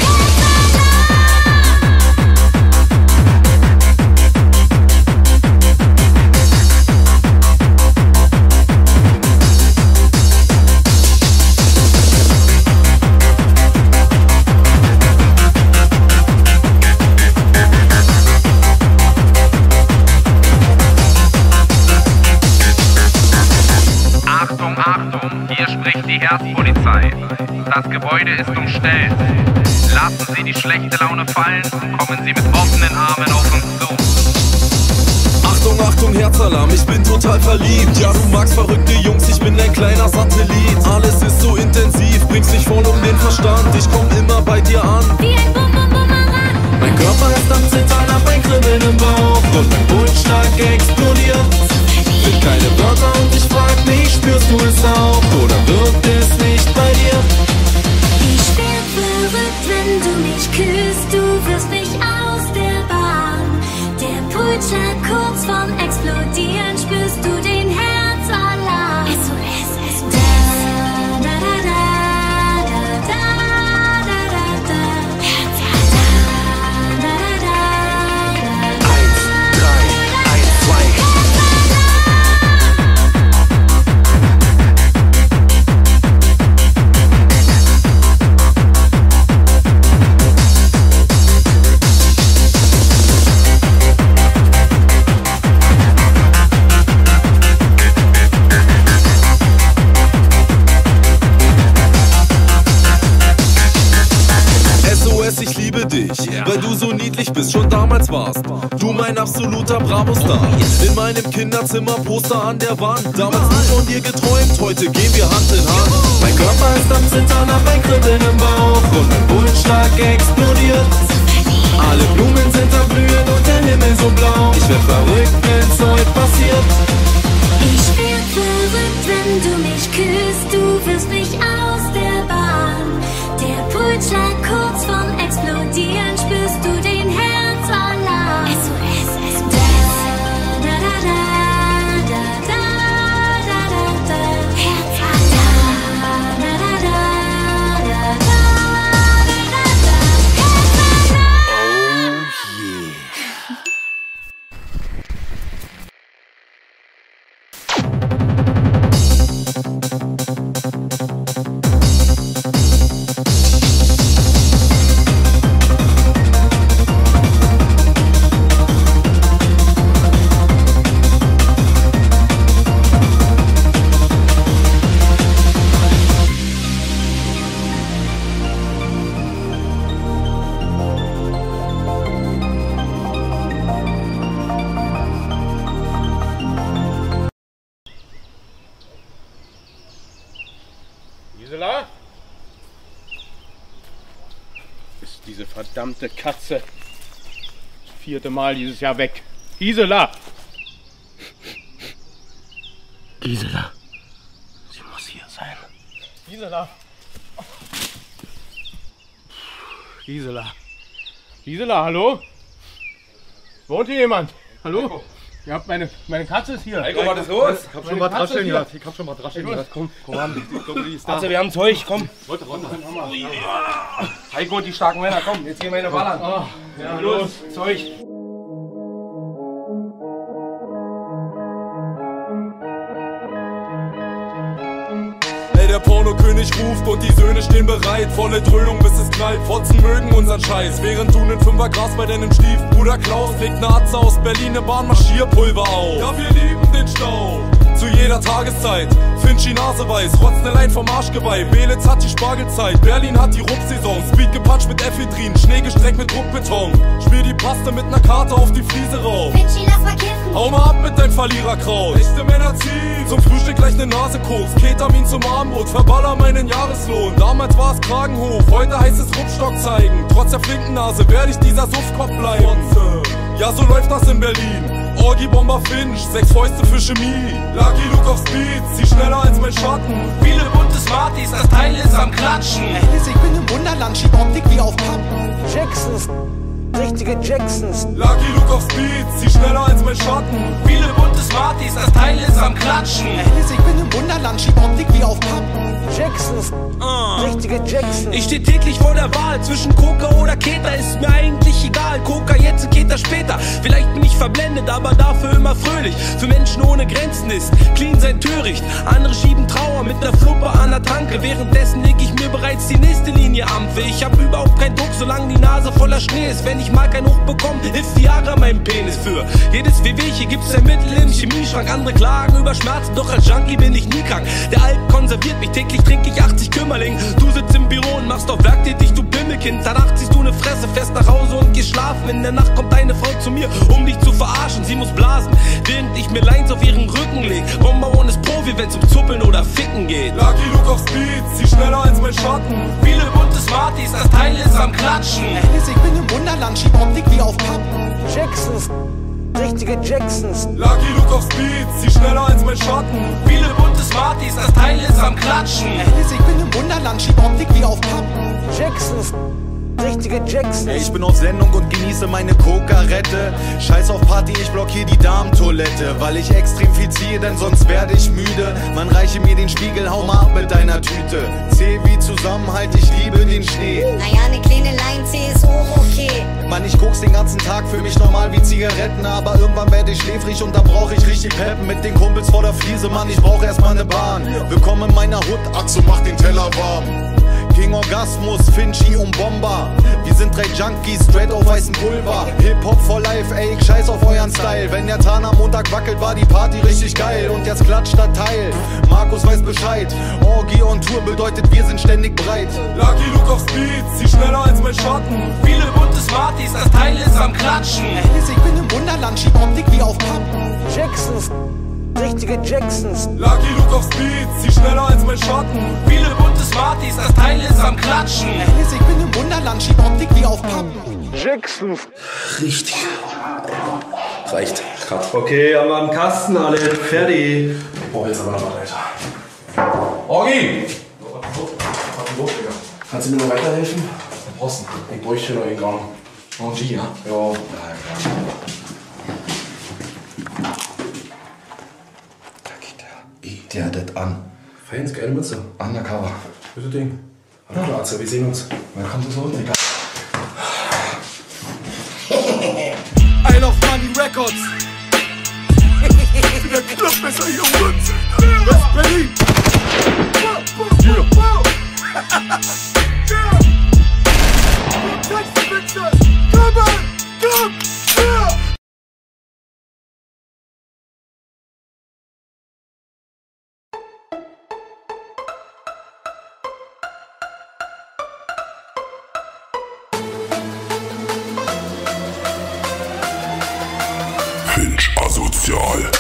Hier spricht die Herzpolizei. Das Gebäude ist umstellt. Lassen Sie die schlechte Laune fallen. Kommen Sie mit offenen Armen auf uns zu. Achtung, Achtung, Herzalarm, ich bin total verliebt. Ja, du magst verrückte Jungs, ich bin ein kleiner Satellit. Alles ist so intensiv, bringst dich voll um den Verstand. Ich komm immer bei dir an. Wie ein Bum Bum Bumerang. Mein Körper ist am Zittern, hab ein Kribbeln im Bauch und mein Pulsschlag explodiert. Sind keine Wörter und ich frag mich, spürst du es auch oder wirkt es nicht bei dir? Ich werd verrückt, wenn du mich küsst, du wirst mich aus der Bahn. Der Pulsschlag kurz vorm Explodieren, spürst du den Herzalarm. S O S, S O S. Da, da, da, da, da, da, da, da. Herzalarm. Da, da, da, da, da. Eins, drei, eins, zwei. warst. Du mein absoluter Bravo-Star. In meinem Kinderzimmer Poster an der Wand. Damals nur von dir geträumt, heute gehen wir Hand in Hand. Mein Körper ist am Zittern, hab ein Kribbeln im Bauch und mein Pulsschlag explodiert. Alle Blumen sind am Blühen und der Himmel so blau. Ich werd verrückt, wenn's heute passiert. Ich werd verrückt, wenn du mich küsst. Du wirst mich aus der Bahn. Der Pulsschlag kurz vorm Explodieren. Spürst du den Herzalarm? S O S, S O S. Da, da, da, da, da, da, da, da. Herzalarm. Da, da, da, da, da, da, da, da. Herzalarm. Gisela? Ist diese verdammte Katze das vierte Mal dieses Jahr weg. Gisela! Gisela. Sie muss hier sein. Gisela. Gisela. Gisela, hallo? Wohnt hier jemand? Hallo? Ja, meine, meine Katze ist hier. Heiko, was ist los? Ich hab schon mal Drascheln gehört. Ich hab schon mal Drascheln gehört. Komm, komm an. Ich glaube, die ist da. Also, wir haben Zeug, komm. Wollte runter. Heiko, die starken Männer, komm. Jetzt gehen wir in den Ballern. Oh, ja, los, Zeug. Der Pornokönig ruft und die Söhne stehen bereit. Volle Dröhnung, bis es knallt. Fotzen mögen unseren Scheiß. Während du nen Fünfer Gras bei deinem Stiefbruder klaust, legt ne Atze aus Berlin ne Bahnmarschierpulver auf. Ja, wir lieben den Stau. Zu jeder Tageszeit. Finchi Nase weiß, rotzt ne Lein vom Arschgeweih. Belitz hat die Spargelzeit. Berlin hat die Rupp-Saison. Speed gepanscht mit Ephedrin. Schnee gestreckt mit Druckbeton. Spiel die Paste mit ner Karte auf die Fliese rauf. Finchi, lass mal kiffen. Hau mal ab mit deinem Verliererkraut. Echte Männer ziehen. Zum Frühstück gleich ne Nasekoks. Ketamin zum Abendbrot. Verballer meinen Jahreslohn. Damals war es Kragenhof, heute heißt es Ruppstock zeigen. Trotz der flinken Nase werde ich dieser Suffkopf bleiben. Ja, so läuft das in Berlin. Orgi-Bomber Finch, sechs Fäuste für Chemie. Lucky Luke auf Speed, zieh schneller als mein Schatten. Viele bunte Smarties, das Teil ist am Klatschen. Alice, ich bin im Wunderland, schieb Optik wie auf Papp. Jacksons, richtige Jacksons. Lucky Luke auf Speed, zieh schneller als mein Schatten. Viele bunte Smarties, das Teil ist am Klatschen. Alice, ich bin im Wunderland, schieb Optik wie auf Papp. Jacksons, uh. richtige Jacksons. Ich steh täglich vor der Wahl zwischen Coca oder Keter, ist mir eigentlich egal. Coca jetzt, Keter später. Vielleicht bin ich verblendet, aber dafür immer fröhlich. Für Menschen ohne Grenzen ist clean sein töricht. Andere schieben Trauer mit ner Fluppe an der Tanke. Währenddessen leg ich mir bereits die nächste Linie Ampfe. Ich hab überhaupt keinen Druck, solange die Nase voller Schnee ist. Wenn ich mal keinen Hoch bekomme, hilft Viagra meinem Penis. Für jedes Wehwehchen gibt's ein Mittel im Chemieschrank. Andere klagen über Schmerzen, doch als Junkie bin ich nie krank. Der Alk konserviert mich, täglich trinke ich achtzig Kümmerling. Du sitzt im Büro und machst auf Werk tätig, du Pimmelkind. Danach ziehst du ne Fresse fest nach Hause und gehst schlafen. In der Nacht kommt deine Frau zu mir, um dich zu verarschen. Sie muss blasen, während ich mir Lines auf ihren Rücken leg. Bomberone ist Profi, wenn's um Zuppeln oder Ficken geht. Lucky Luke auf Speed, zieh schneller als mein Schatten. Viele bunte Smarties, das Teil ist am Klatschen. Alice, ich bin im Wunderland, schieb Optik wie auf Papp. Jacksons, richtige Jacksons. Lucky Luke auf Speed, zieh schneller als mein Schatten. Viele bunte Smarties, das Teil ist am Klatschen. Alice, ich bin im Wunderland, schieb Optik wie auf Papp. Jacksons, richtige Jacksons. Ey, ich bin auf Sendung und genieße meine Kokarette. Scheiß auf Party, ich blockier die Damentoilette. Weil ich extrem viel ziehe, denn sonst werde ich müde. Man reiche mir den Spiegel, hau mal ab mit deiner Tüte. C wie Zusammenhalt, ich liebe den Schnee. Naja, ne kleine Line C ist auch okay. Mann, ich guck's den ganzen Tag, fühl mich normal wie Zigaretten. Aber irgendwann werde ich schläfrig und da brauch ich richtig Peppen. Mit den Kumpels vor der Fliese, Mann, ich brauch erstmal ne Bahn. Willkommen in meiner Hut, Atzo, mach den Teller warm. King Orgasmus, Finchi und Bomber. Wir sind drei Junkies, straight auf weißem Pulver. Hip-Hop for life, ey, ich scheiß auf euren Style. Wenn der Tan am Montag wackelt, war die Party richtig geil. Und jetzt klatscht das Teil, Markus weiß Bescheid. Orgie on Tour bedeutet, wir sind ständig breit. Lucky Luke auf Speed, zieh schneller als mein Schatten. Viele bunte Smarties, das Teil ist am Klatschen. Alice, ich bin im Wunderland, schieb Optik wie auf Pappen. Jacksons, richtige Jacksons. Lucky Luke auf Speed, zieh schneller als mein Schatten. Viele bunte Smarties, das Teil ist am Klatschen. Alice, ich bin im Wunderland, schieb Optik wie auf Pappen. Jacksons. Richtig. Reicht. Cut. Okay, haben wir am Kasten alle. Fertig. Boah, jetzt aber noch mal weiter. Orgi! Kannst du mir noch weiterhelfen? Posten. Ich bräuchte noch irgendwann. Noch ein G, ja? Ja. Ja, klar. Da geht der. Ey, der hat das an. Fans, geile Mütze. Undercover. Bitte Ding. Hallo, ja. Arzt, wir sehen uns. Willkommen zu uns, Digga. I love Money Records. Der Clubmesser hier unten. West Berlin. Come on, come, yeah. Finch asozial.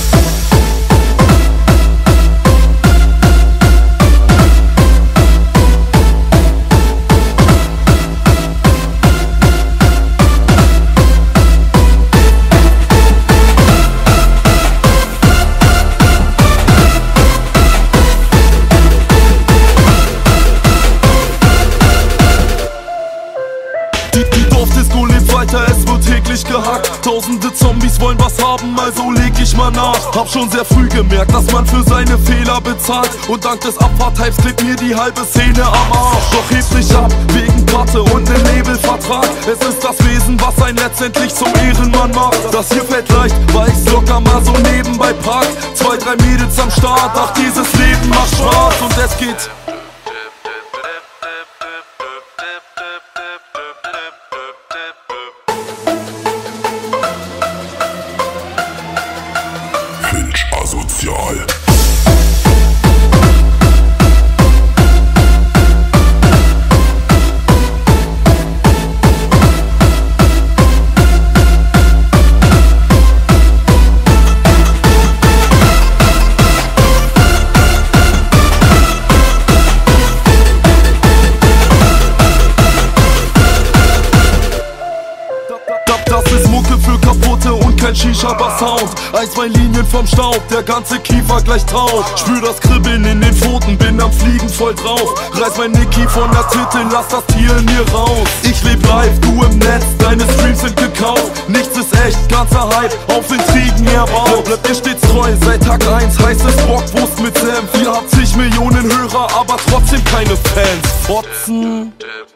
Es wird täglich gehackt. Tausende Zombies wollen was haben, also leg ich mal nach. Hab schon sehr früh gemerkt, dass man für seine Fehler bezahlt. Und dank des Abfahrttypes klebt mir die halbe Szene am Arsch. Doch hebt nicht ab, wegen Karte und nem Nebelvertrag. Es ist das Wesen, was einen letztendlich zum Ehrenmann macht. Das hier fällt leicht, weil ich's locker mal so nebenbei park. Zwei, drei Mädels am Start, ach dieses Leben macht Spaß. Und es geht asozial. Das ist Mucke für Kaputte und kein Shisha-Bar-Sound. Eisweinlinien vom Staub, der ganze Kiefer gleich taub. Spür das Kribbeln in den Pfoten, bin am Fliegen voll drauf. Reiß mein Nicky von der Titte, lass das Tier in mir raus. Ich leb live, du im Netz, deine Streams sind gekauft. Nichts ist echt, ganzer Hype, auf Intrigen erbaut. Bleibt mir stets treu, seit Tag eins heißes Bockwurst mit Senf. Ihr habt zig Millionen Hörer, aber trotzdem keine Fans. Fotzen.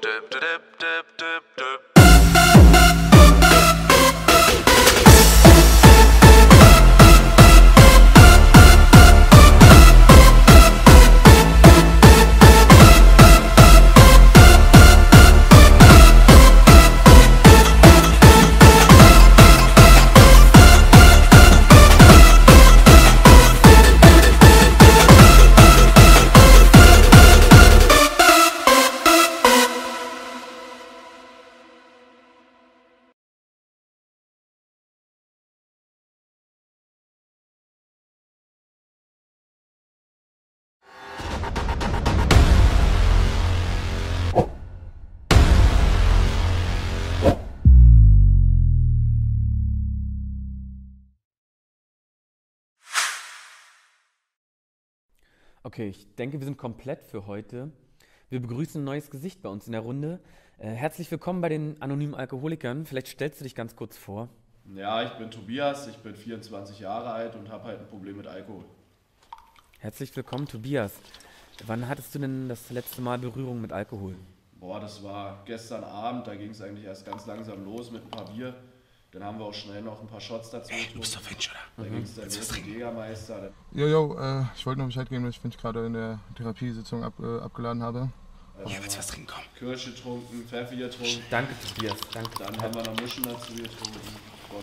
Okay, ich denke, wir sind komplett für heute. Wir begrüßen ein neues Gesicht bei uns in der Runde. Äh, herzlich willkommen bei den anonymen Alkoholikern. Vielleicht stellst du dich ganz kurz vor. Ja, ich bin Tobias, ich bin vierundzwanzig Jahre alt und habe halt ein Problem mit Alkohol. Herzlich willkommen, Tobias. Wann hattest du denn das letzte Mal Berührung mit Alkohol? Boah, das war gestern Abend, da ging es eigentlich erst ganz langsam los mit ein paar Bier. Dann haben wir auch schnell noch ein paar Shots dazu. Ey, du bist doch Finch, oder? Da mhm. ging es dann los mit Jägermeister. Jojo, äh, ich wollte noch Bescheid geben, dass ich Finch gerade in der Therapiesitzung ab, äh, abgeladen habe. Ja, willst du was trinken? Komm. Kirsche getrunken, Pfeffi getrunken. Danke, Tobias, danke. Dann haben wir noch Muschen dazu getrunken. Gott.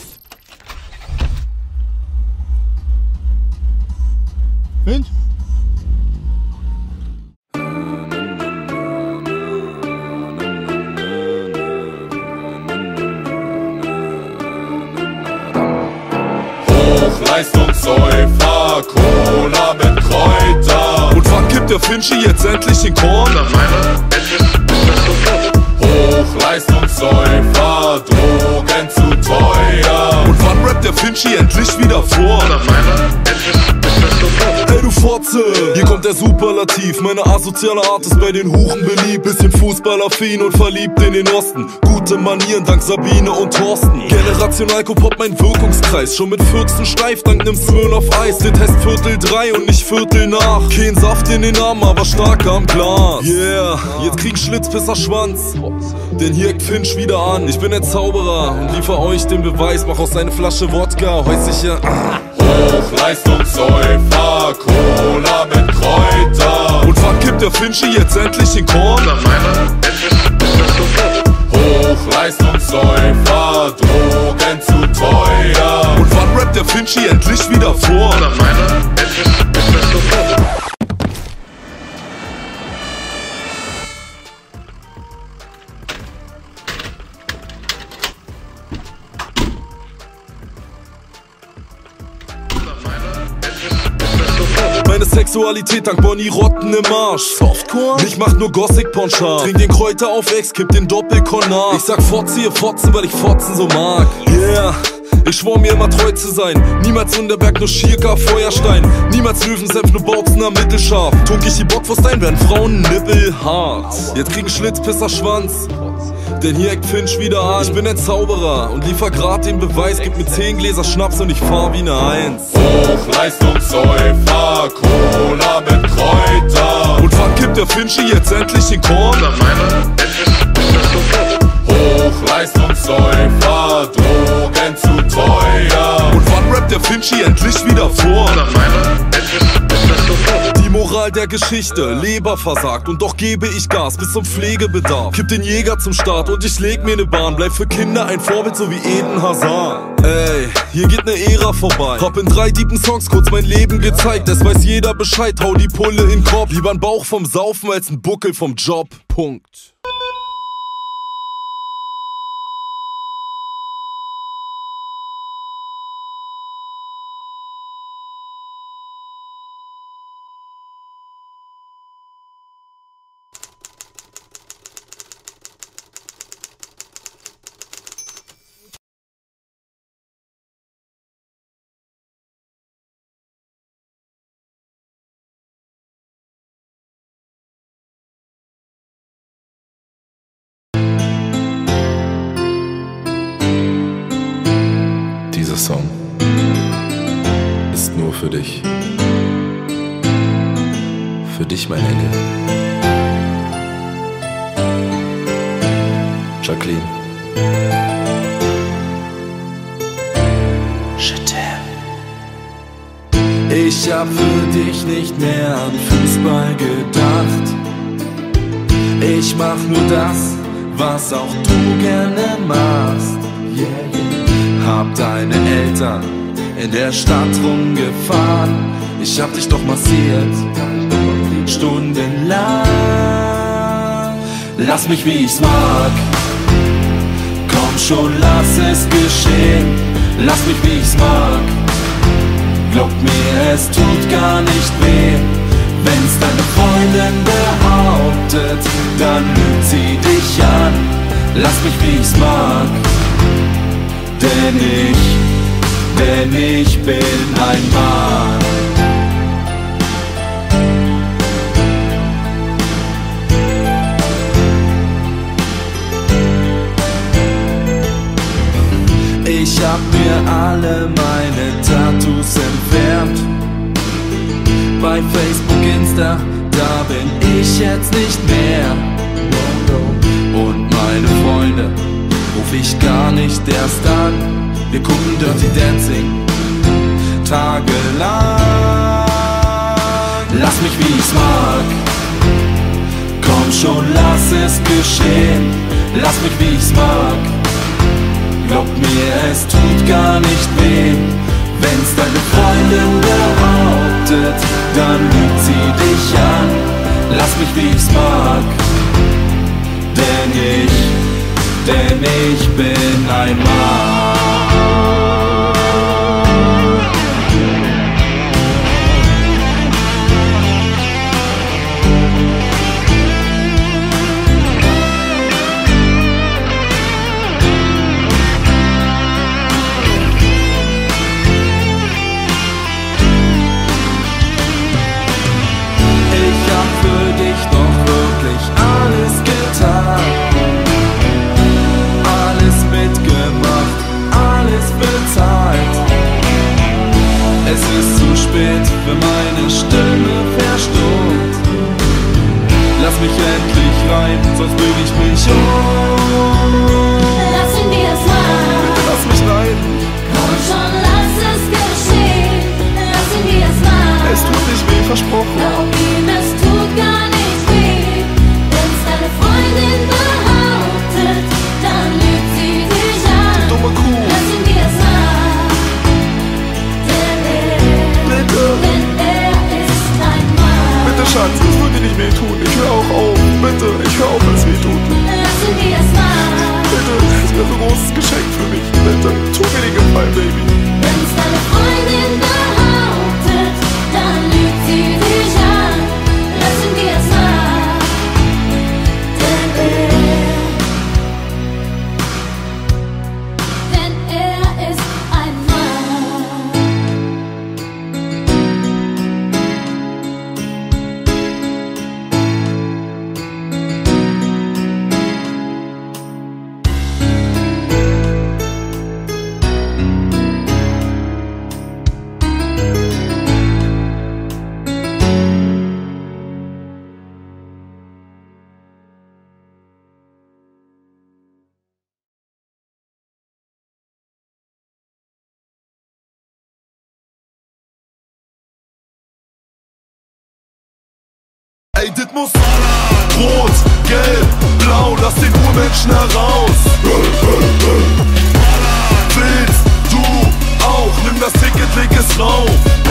Finch? Hochleistungssäufer, Cola mit Kräuter. Und wann kippt der Finchi jetzt endlich den Korn? Nach meiner Kenntnis ist das sofort. Hochleistungssäufer, Drogen zu teuer. Und wann rappt der Finchi endlich wieder vor? Nach meiner Kenntnis ist das sofort. Ey du Fotze, hier kommt der Superlativ. Meine asoziale Art ist bei den Huchen beliebt. Bisschen fußballaffin und verliebt in den Osten. Gute Manieren dank Sabine und Thorsten. Generation Alkopop mein Wirkungskreis. Schon mit vierzehn steif dank nem Smöl auf Eis. Den Test Viertel drei und nicht Viertel nach. Kein Saft in den Armen, aber stark am Glas. Yeah, jetzt krieg Schlitzpisser Schwanz. Denn hier eckt Finch wieder an. Ich bin der Zauberer und liefer euch den Beweis. Mach aus seine Flasche Wodka, häuslicher Hochleistungssäufer, Cola mit Kräuter. Und wann kippt der Finchi jetzt endlich den Korn? Nach meiner Kenntnis ist das sofort. Hochleistungssäufer, Drogen zu teuer. Und wann rappt der Finchi endlich wieder vor? Nach meiner Kenntnis ist das sofort. Meine Sexualität dank Bonnie Rotten im Arsch. Softcore? Ich mach nur Gothic-Ponchar. Trink den Kräuter auf Ex, kipp den Doppelkonat. Ich sag Fotze, ihr Fotzen, weil ich Fotzen so mag. Yeah, ich schwor mir immer treu zu sein. Niemals Unterberg, nur Schierka, Feuerstein. Niemals Löwensenf, nur Bautzen am Mittelscharf. Tunk ich die Bockwurst ein, werden Frauen nippelhart. Jetzt kriegen Schlitzpisser Schwanz. Denn hier eckt Finch wieder an. Ich bin ein Zauberer und liefer grad den Beweis. Gib mir zehn Gläser Schnaps und ich fahr wie ne Eins. Hochleistungssäufer, Cola mit Kräuter. Und wann kippt der Finchi jetzt endlich den Korn? Nach meiner Kenntnis ist das sofort. Hochleistungssäufer, Drogen zu teuer. Und wann rappt der Finchi endlich wieder vor? Nach meiner Kenntnis ist das sofort. Die Moral der Geschichte, Leber versagt und doch gebe ich Gas bis zum Pflegebedarf. Kipp den Jäger zum Start und ich leg mir ne Bahn. Bleib für Kinder ein Vorbild, so wie Eden Hazard. Ey, hier geht ne Ära vorbei. Hab in drei deepen Songs kurz mein Leben gezeigt. Es weiß jeder Bescheid, hau die Pulle in den Kopf. Lieber ein Bauch vom Saufen als ein Buckel vom Job. Punkt. Dieser Song ist nur für dich. Für dich, mein Engel. Jacqueline. Je t'aime. Ich hab für dich nicht mehr an Fußball gedacht. Ich mach nur das, was auch du gerne machst. Yeah, yeah. Hab deine Eltern in der Stadt rumgefahren. Ich hab dich doch massiert, stundenlang. Lass mich wie ich's mag. Komm schon, lass es geschehen. Lass mich wie ich's mag. Glaub mir, es tut gar nicht weh. Wenn's deine Freundin behauptet, dann lügt sie dich an. Lass mich wie ich's mag. Denn ich, denn ich bin ein Mann. Ich hab mir alle meine Tattoos entfernt. Bei Facebook, Insta, da bin ich jetzt nicht mehr. Und meine Freunde ruf ich gar nicht erst an. Wir gucken Dirty Dancing tagelang. Lass mich wie ich's mag. Komm schon, lass es geschehen. Lass mich wie ich's mag. Glaub mir, es tut gar nicht weh. Wenn's deine Freundin behauptet, dann lügt sie dich an. Lass mich wie ich's mag. Denn ich Denn ich bin ein Mann. mich endlich rein, sonst bring ich mich um. Lassen wir es mal. Bitte lass mich rein. Komm schon, lass es geschehen. Lassen wir es mal. Es tut nicht weh, versprochen. Glaub ihm, es tut gar nicht weh. Wenn's deine Freundin behauptet, dann lügt sie dich an. Die dumme Kuh. Lassen wir es mal. Denn er, Bitte. denn er ist ein Mann. Bitte, Schatz, es würde nicht weh tun. Ich höre auch auf. Bitte, ich höre auf, wenn es weh tut. Lassen wir es mal. Bitte, es wäre so ein großes Geschenk für mich. Bitte, tu mir den Gefallen, Baby. Wenn's deine Freundin behauptet, dann lügt sie dich an. Lassen wir es mal. Denn er, denn er ist ein Mann. Ey, dit muss rot, gelb, blau, lass den Urmenschen heraus. Willst du auch? Nimm das Ticket, leg es rauf.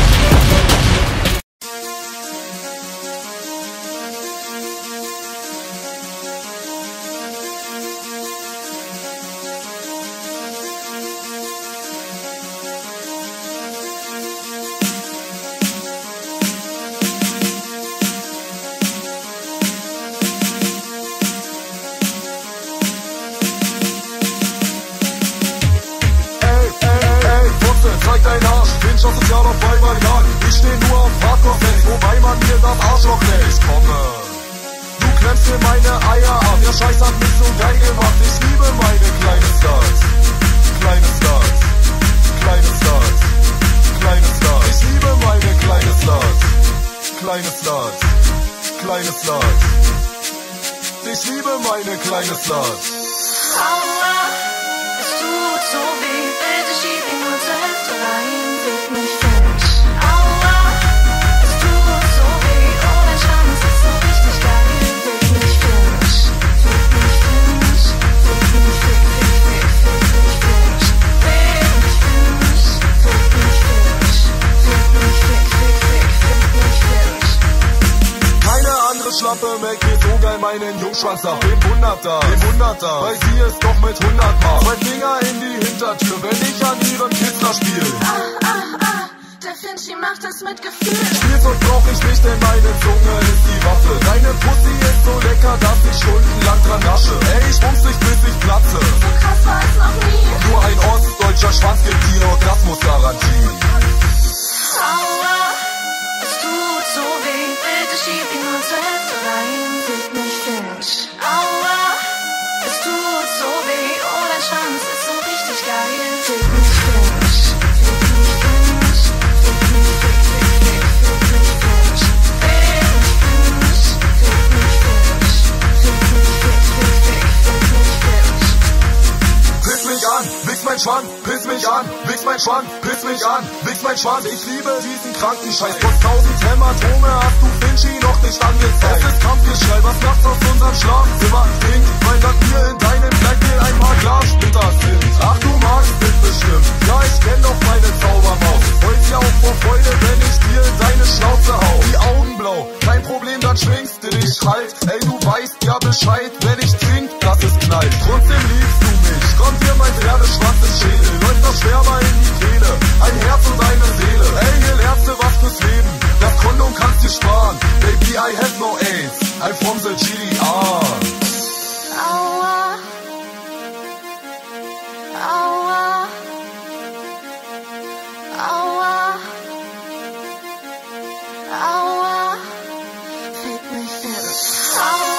Zeig dein Arsch, bin schon sozial auf einmal jagen. Ich steh nur auf Hardcore-Fans, wobei man mir das Arschloch nennt. Ich komme, du klemmst mir meine Eier ab. Der Scheiß hat mich so geil gemacht. Ich liebe meine kleine Stars, kleine Stars, kleine Stars, kleine Stars. Ich liebe meine kleine Stars, kleine Stars, kleine Stars. Ich liebe meine kleine Stars. Aua, es tut so weh, bitte schieb ihn nur zur Hälfte rein, fick mich fett. Aua, es tut so weh, oh dein Schwanz ist so richtig geil, fick mich fett. Fick mich fett, fick mich fick, fick, fick, fick mich fett. Fick mich fett, fick mich fett, fick mich fick, fick, fick mich fett. Keine andere Schlampe merkt mir so geil meinen Jungschwanz ab. Wem wundert das? Wem wundert das? Weil sie es doch mit hundert Mal. Zwei Finger in die Hintertür, wenn ich an ihren Kitzler spiel. Ah, ah, ah, der Finchi macht das mit Gefühl. Spielzeug brauch ich nicht, denn meine Zunge ist die Waffe. Deine Pussy ist so lecker, dass ich stundenlang dran nasche. Ey, ich bum's dich, bis ich platze. So krass war es noch nie. Nur ein ostdeutscher Schwanz gibt dir Orgasmusgarantie. Aua, es tut so weh, bitte schieb ihn nur zur Hälfte rein, fick mich fett. Aua, es tut so weh, oh dein Schwanz ist so richtig geil, fick mich fett. Fick mich fett, fick mich fick, fick, fick, fick mich fett. Fick mich fett, fick mich fett, fick mich fick, fick, fick mich fett. Piss mich an, wichs mein Schwanz, piss mich an, wichs mein Schwanz, piss mich an, wichs mein Schwanz. Ich liebe diesen kranken Scheiß. Trotz tausend Hämatome hast du Finchi noch nicht angezeigt. Es ist Kampfgeschrei, was nachts aus unserem Schlafzimmer klingt, weil das hier in deinem Blackmail ein paar Glassplitter sind. Ach, du magst es bestimmt, ja, ich kenn doch meine Zaubermaus. Heult ja auch vor Freude, wenn ich dir in deine Schnauze hau. Die Augen blau, kein Problem, dann schwingst du dich halt. Ey, du weißt ja Bescheid, wenn ich trink, dass es knallt. Trotzdem liebst du mich, kommt dir mein Pferdeschwanz im Schädel. Läuft das Schwärmer in die Kehle, ein Herz und eine Seele. Ey, hier lernst du was fürs Leben, das Kondom kannst dir sparen. Baby, I have no AIDS, I'm from the G D R. Aua, aua, aua, aua, fick mich fett. Aua.